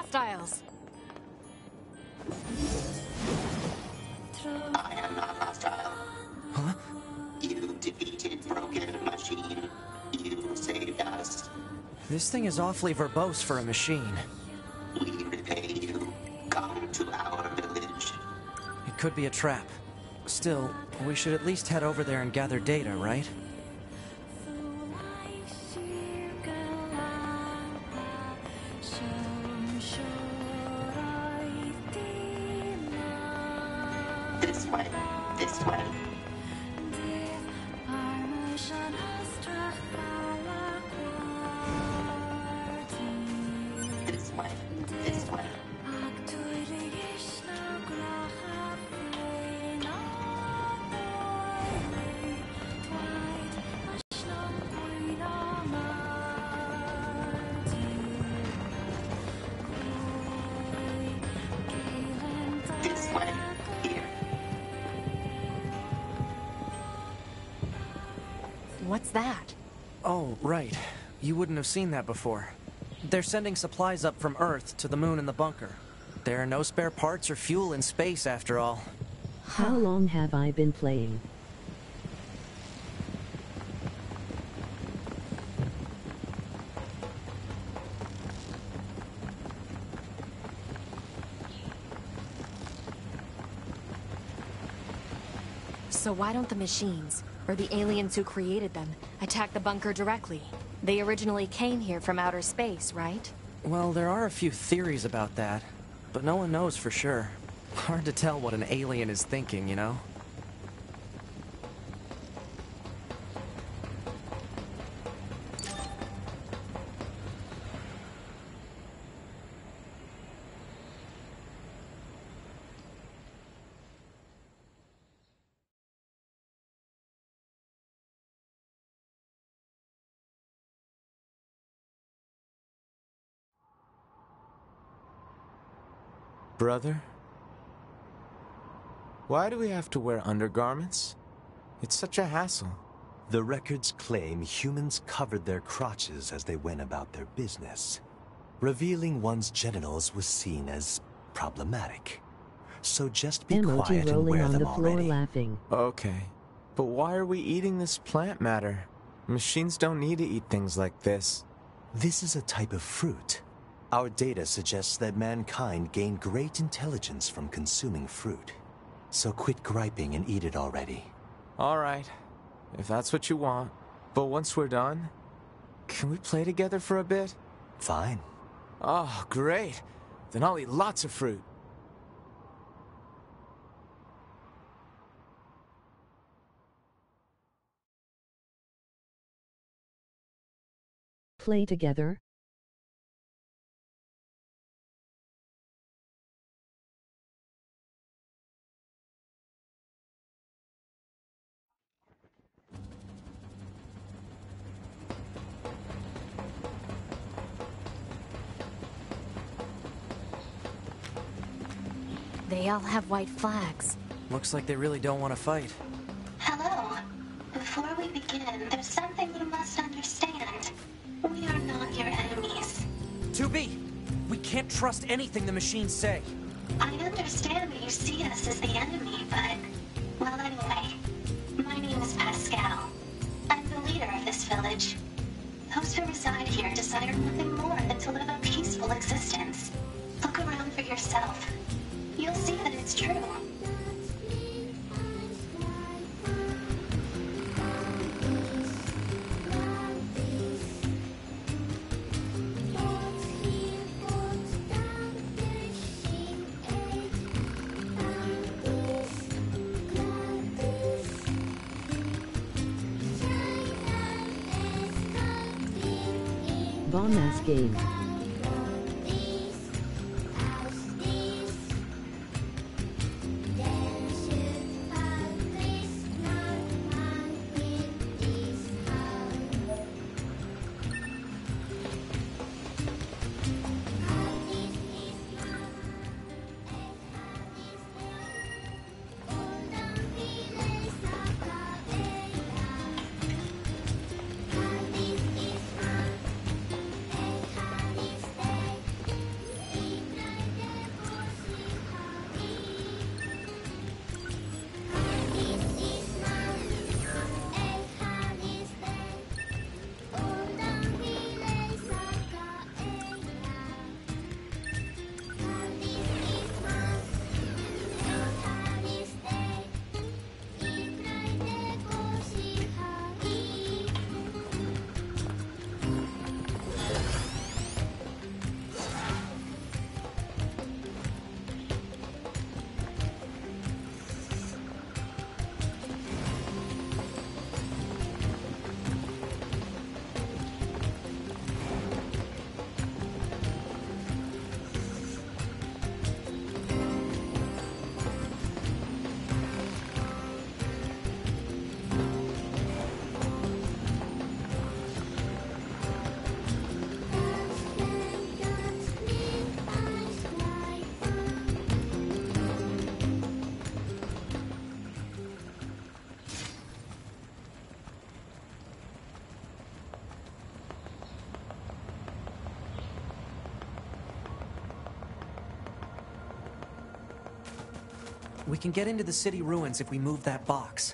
hostiles. I am not hostile. Huh? You defeated Broken Machine. You saved us. This thing is awfully verbose for a machine. We repay you. Come to our village. It could be a trap. Still, we should at least head over there and gather data, right? This way. This way. This way. This way. This way. Here. What's that? Oh, right. You wouldn't have seen that before. They're sending supplies up from Earth to the moon and the bunker. There are no spare parts or fuel in space, after all. How long have I been playing? So why don't the machines, or the aliens who created them, attack the bunker directly? They originally came here from outer space, right? Well, there are a few theories about that, but no one knows for sure. Hard to tell what an alien is thinking, you know? Brother? Why do we have to wear undergarments? It's such a hassle. The records claim humans covered their crotches as they went about their business. Revealing one's genitals was seen as problematic. So just be Emoji quiet and rolling wear on them the floor already. laughing. Okay, but why are we eating this plant matter? Machines don't need to eat things like this. This is a type of fruit. Our data suggests that mankind gained great intelligence from consuming fruit. So quit griping and eat it already. All right, if that's what you want. But once we're done, can we play together for a bit? Fine. Oh, great. Then I'll eat lots of fruit. Play together? They all have white flags. Looks like they really don't want to fight. Hello. Before we begin, there's something you must understand. We are not your enemies. two B! We can't trust anything the machines say. I understand that you see us as the enemy, but... Well, anyway. My name is Pascal. I'm the leader of this village. Those who reside here desire nothing more than to live a peaceful existence. Look around for yourself. You'll see that it's true. Bomb ass game. We can get into the city ruins if we move that box.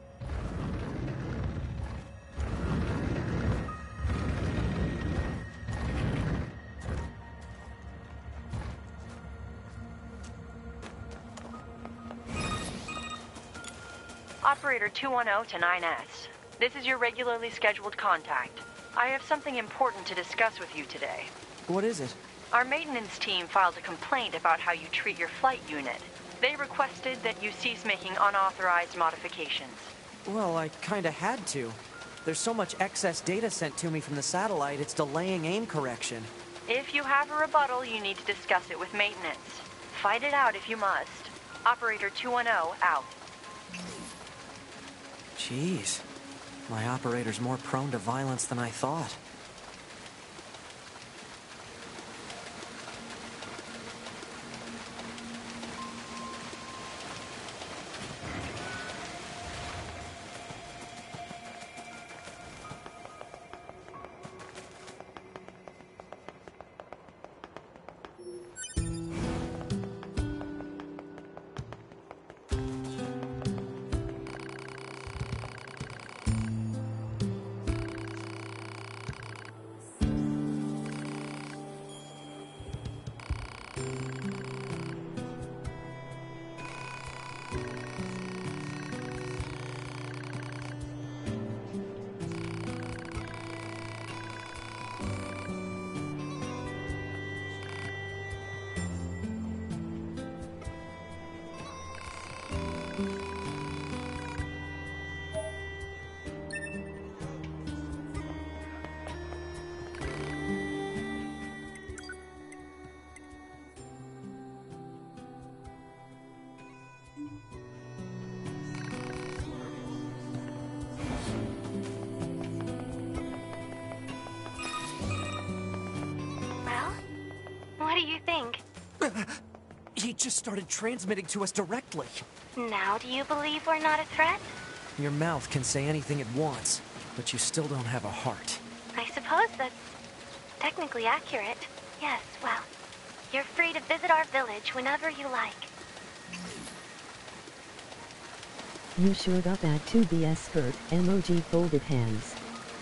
Operator two one zero to nine S. This is your regularly scheduled contact. I have something important to discuss with you today. What is it? Our maintenance team filed a complaint about how you treat your flight unit. They requested that you cease making unauthorized modifications. Well, I kinda had to. There's so much excess data sent to me from the satellite, it's delaying aim correction. If you have a rebuttal, you need to discuss it with maintenance. Fight it out if you must. Operator two one zero, out. Jeez. My operator's more prone to violence than I thought. What do you think? He just started transmitting to us directly. Now do you believe we're not a threat? Your mouth can say anything it wants, but you still don't have a heart. I suppose that's technically accurate. Yes, well, you're free to visit our village whenever you like. You showed up at two B S skirt, emoji folded hands.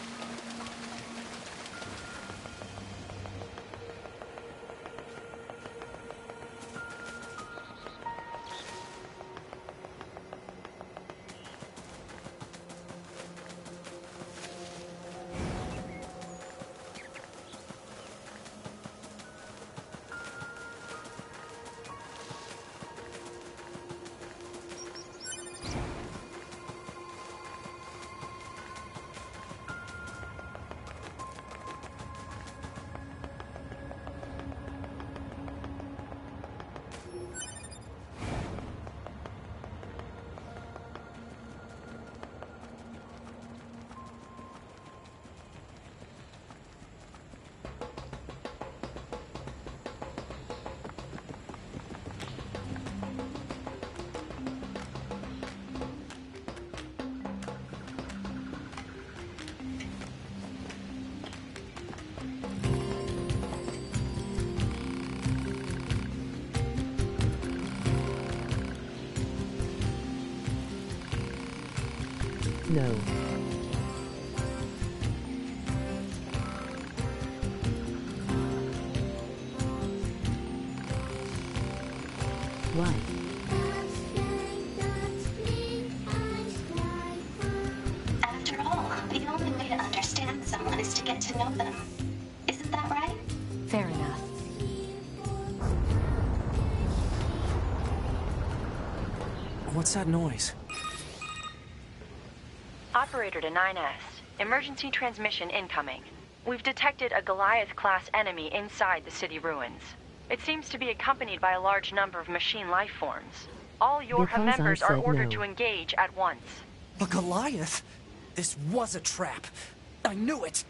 No. Why? After all, the only way to understand someone is to get to know them. Isn't that right? Fair enough. What's that noise? Operator to nine S. Emergency transmission incoming. We've detected a Goliath-class enemy inside the city ruins. It seems to be accompanied by a large number of machine life forms. All Yorha members are ordered no. to engage at once. A Goliath? This was a trap. I knew it.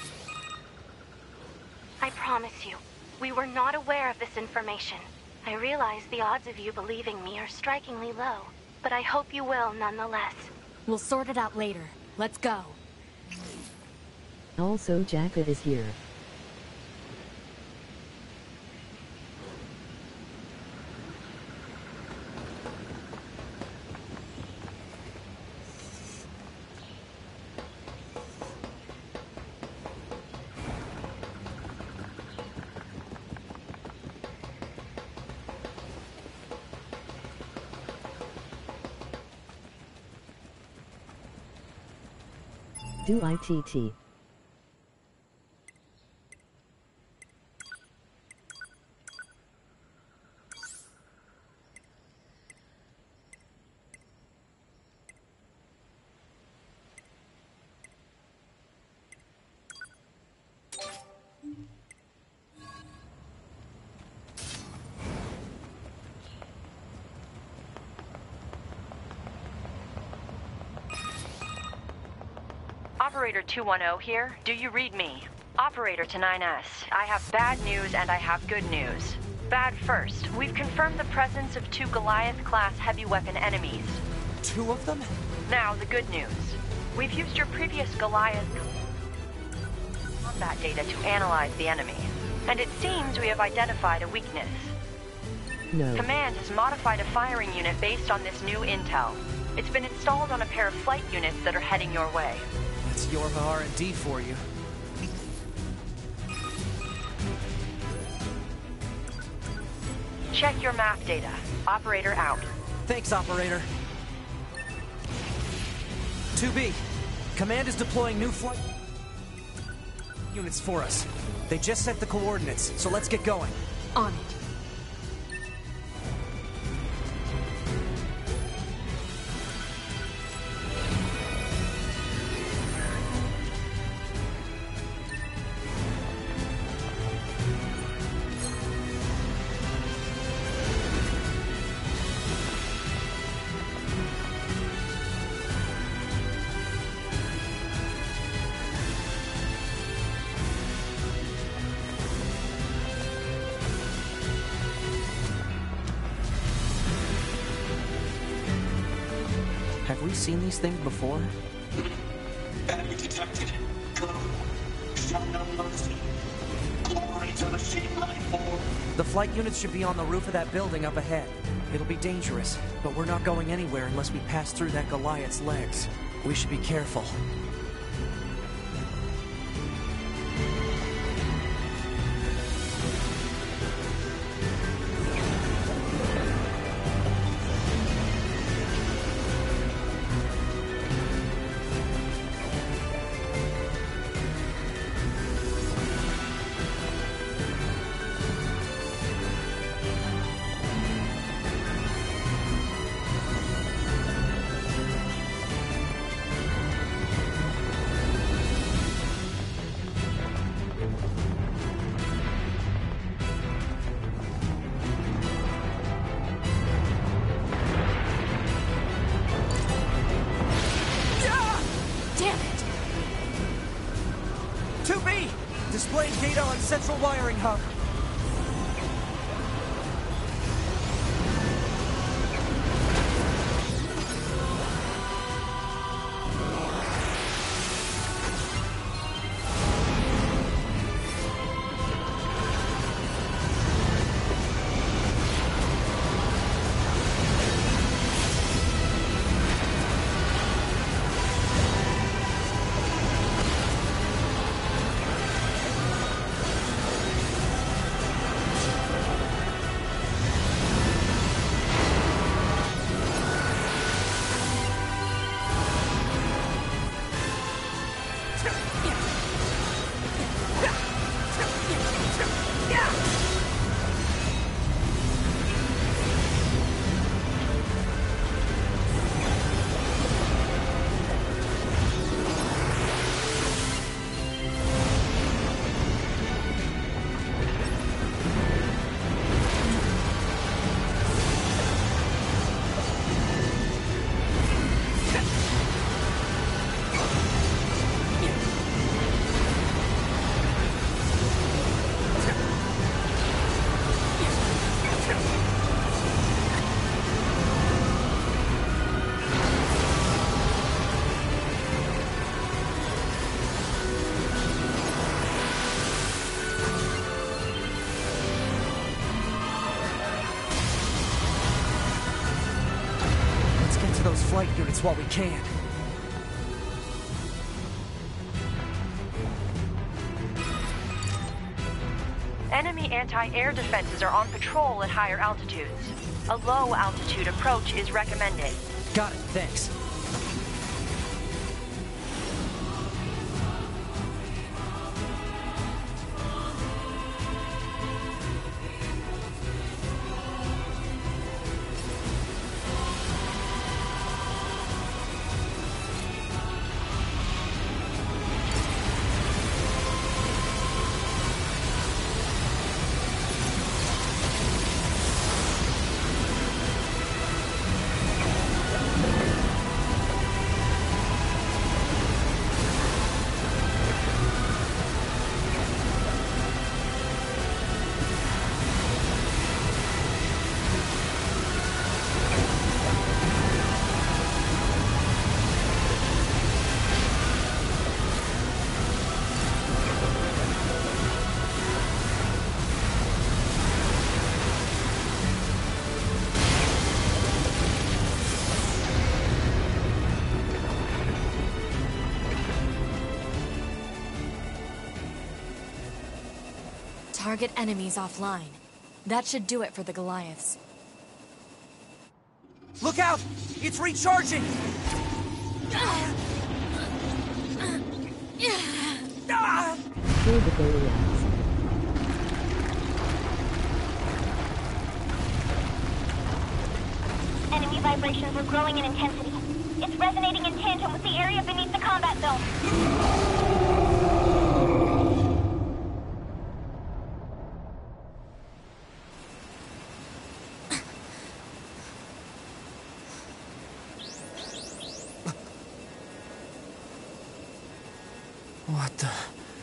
I promise you, we were not aware of this information. I realize the odds of you believing me are strikingly low, but I hope you will nonetheless. We'll sort it out later. Let's go. Also, Jacka is here. Do I T T? Operator two one zero here. Do you read me? Operator to nine S. I have bad news and I have good news. Bad first. We've confirmed the presence of two Goliath-class heavy weapon enemies. Two of them? Now, the good news. We've used your previous Goliath combat data to analyze the enemy. And it seems we have identified a weakness. No. Command has modified a firing unit based on this new intel. It's been installed on a pair of flight units that are heading your way. That's your R and D for you. Check your map data. Operator out. Thanks, Operator. two B, Command is deploying new flight units for us. They just set the coordinates, so let's get going. On it. Have we seen these things before? Enemy detected. Go. Show no mercy. Glory to machine life form. The flight units should be on the roof of that building up ahead. It'll be dangerous, but we're not going anywhere unless we pass through that Goliath's legs. We should be careful. two B! Displaying data on central wiring hub. Those flight units while we can. Enemy anti-air defenses are on patrol at higher altitudes. A low-altitude approach is recommended. Got it, thanks. Target enemies offline. That should do it for the Goliaths. Look out! It's recharging! Kill the Goliaths. Enemy vibrations are growing in intensity. It's resonating in tandem with the area beneath the combat zone. What the...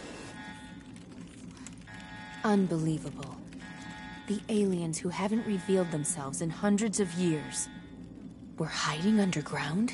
Unbelievable. The aliens who haven't revealed themselves in hundreds of years were hiding underground?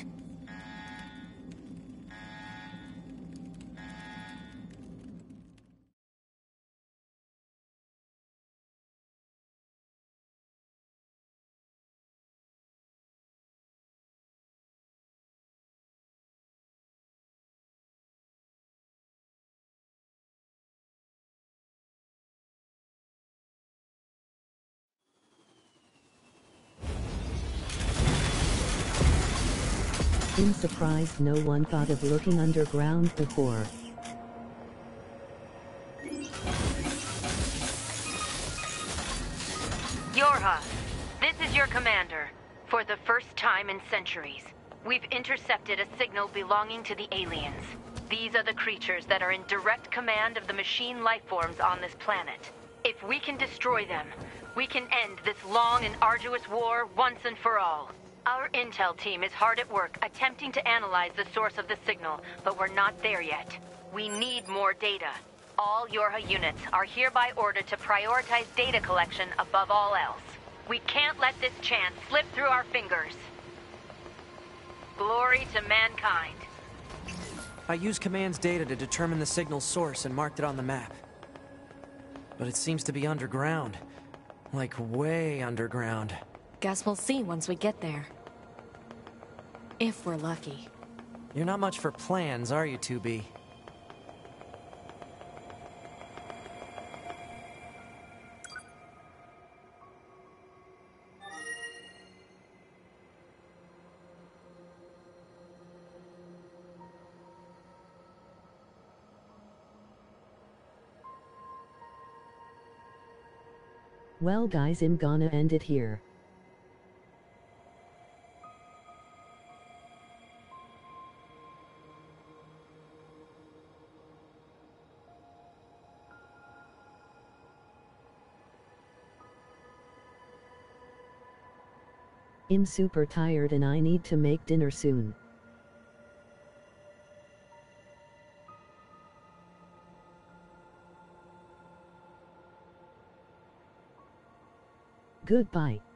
I'm surprised no one thought of looking underground before. Yorha, this is your commander. For the first time in centuries, we've intercepted a signal belonging to the aliens. These are the creatures that are in direct command of the machine lifeforms on this planet. If we can destroy them, we can end this long and arduous war once and for all. Our intel team is hard at work attempting to analyze the source of the signal, but we're not there yet. We need more data. All Yorha units are hereby ordered to prioritize data collection above all else. We can't let this chance slip through our fingers. Glory to mankind. I used Command's data to determine the signal's source and marked it on the map. But it seems to be underground. Like, way underground. Guess we'll see once we get there. If we're lucky. You're not much for plans, are you, two B? Well guys, I'm gonna end it here. I'm super tired and I need to make dinner soon. Goodbye.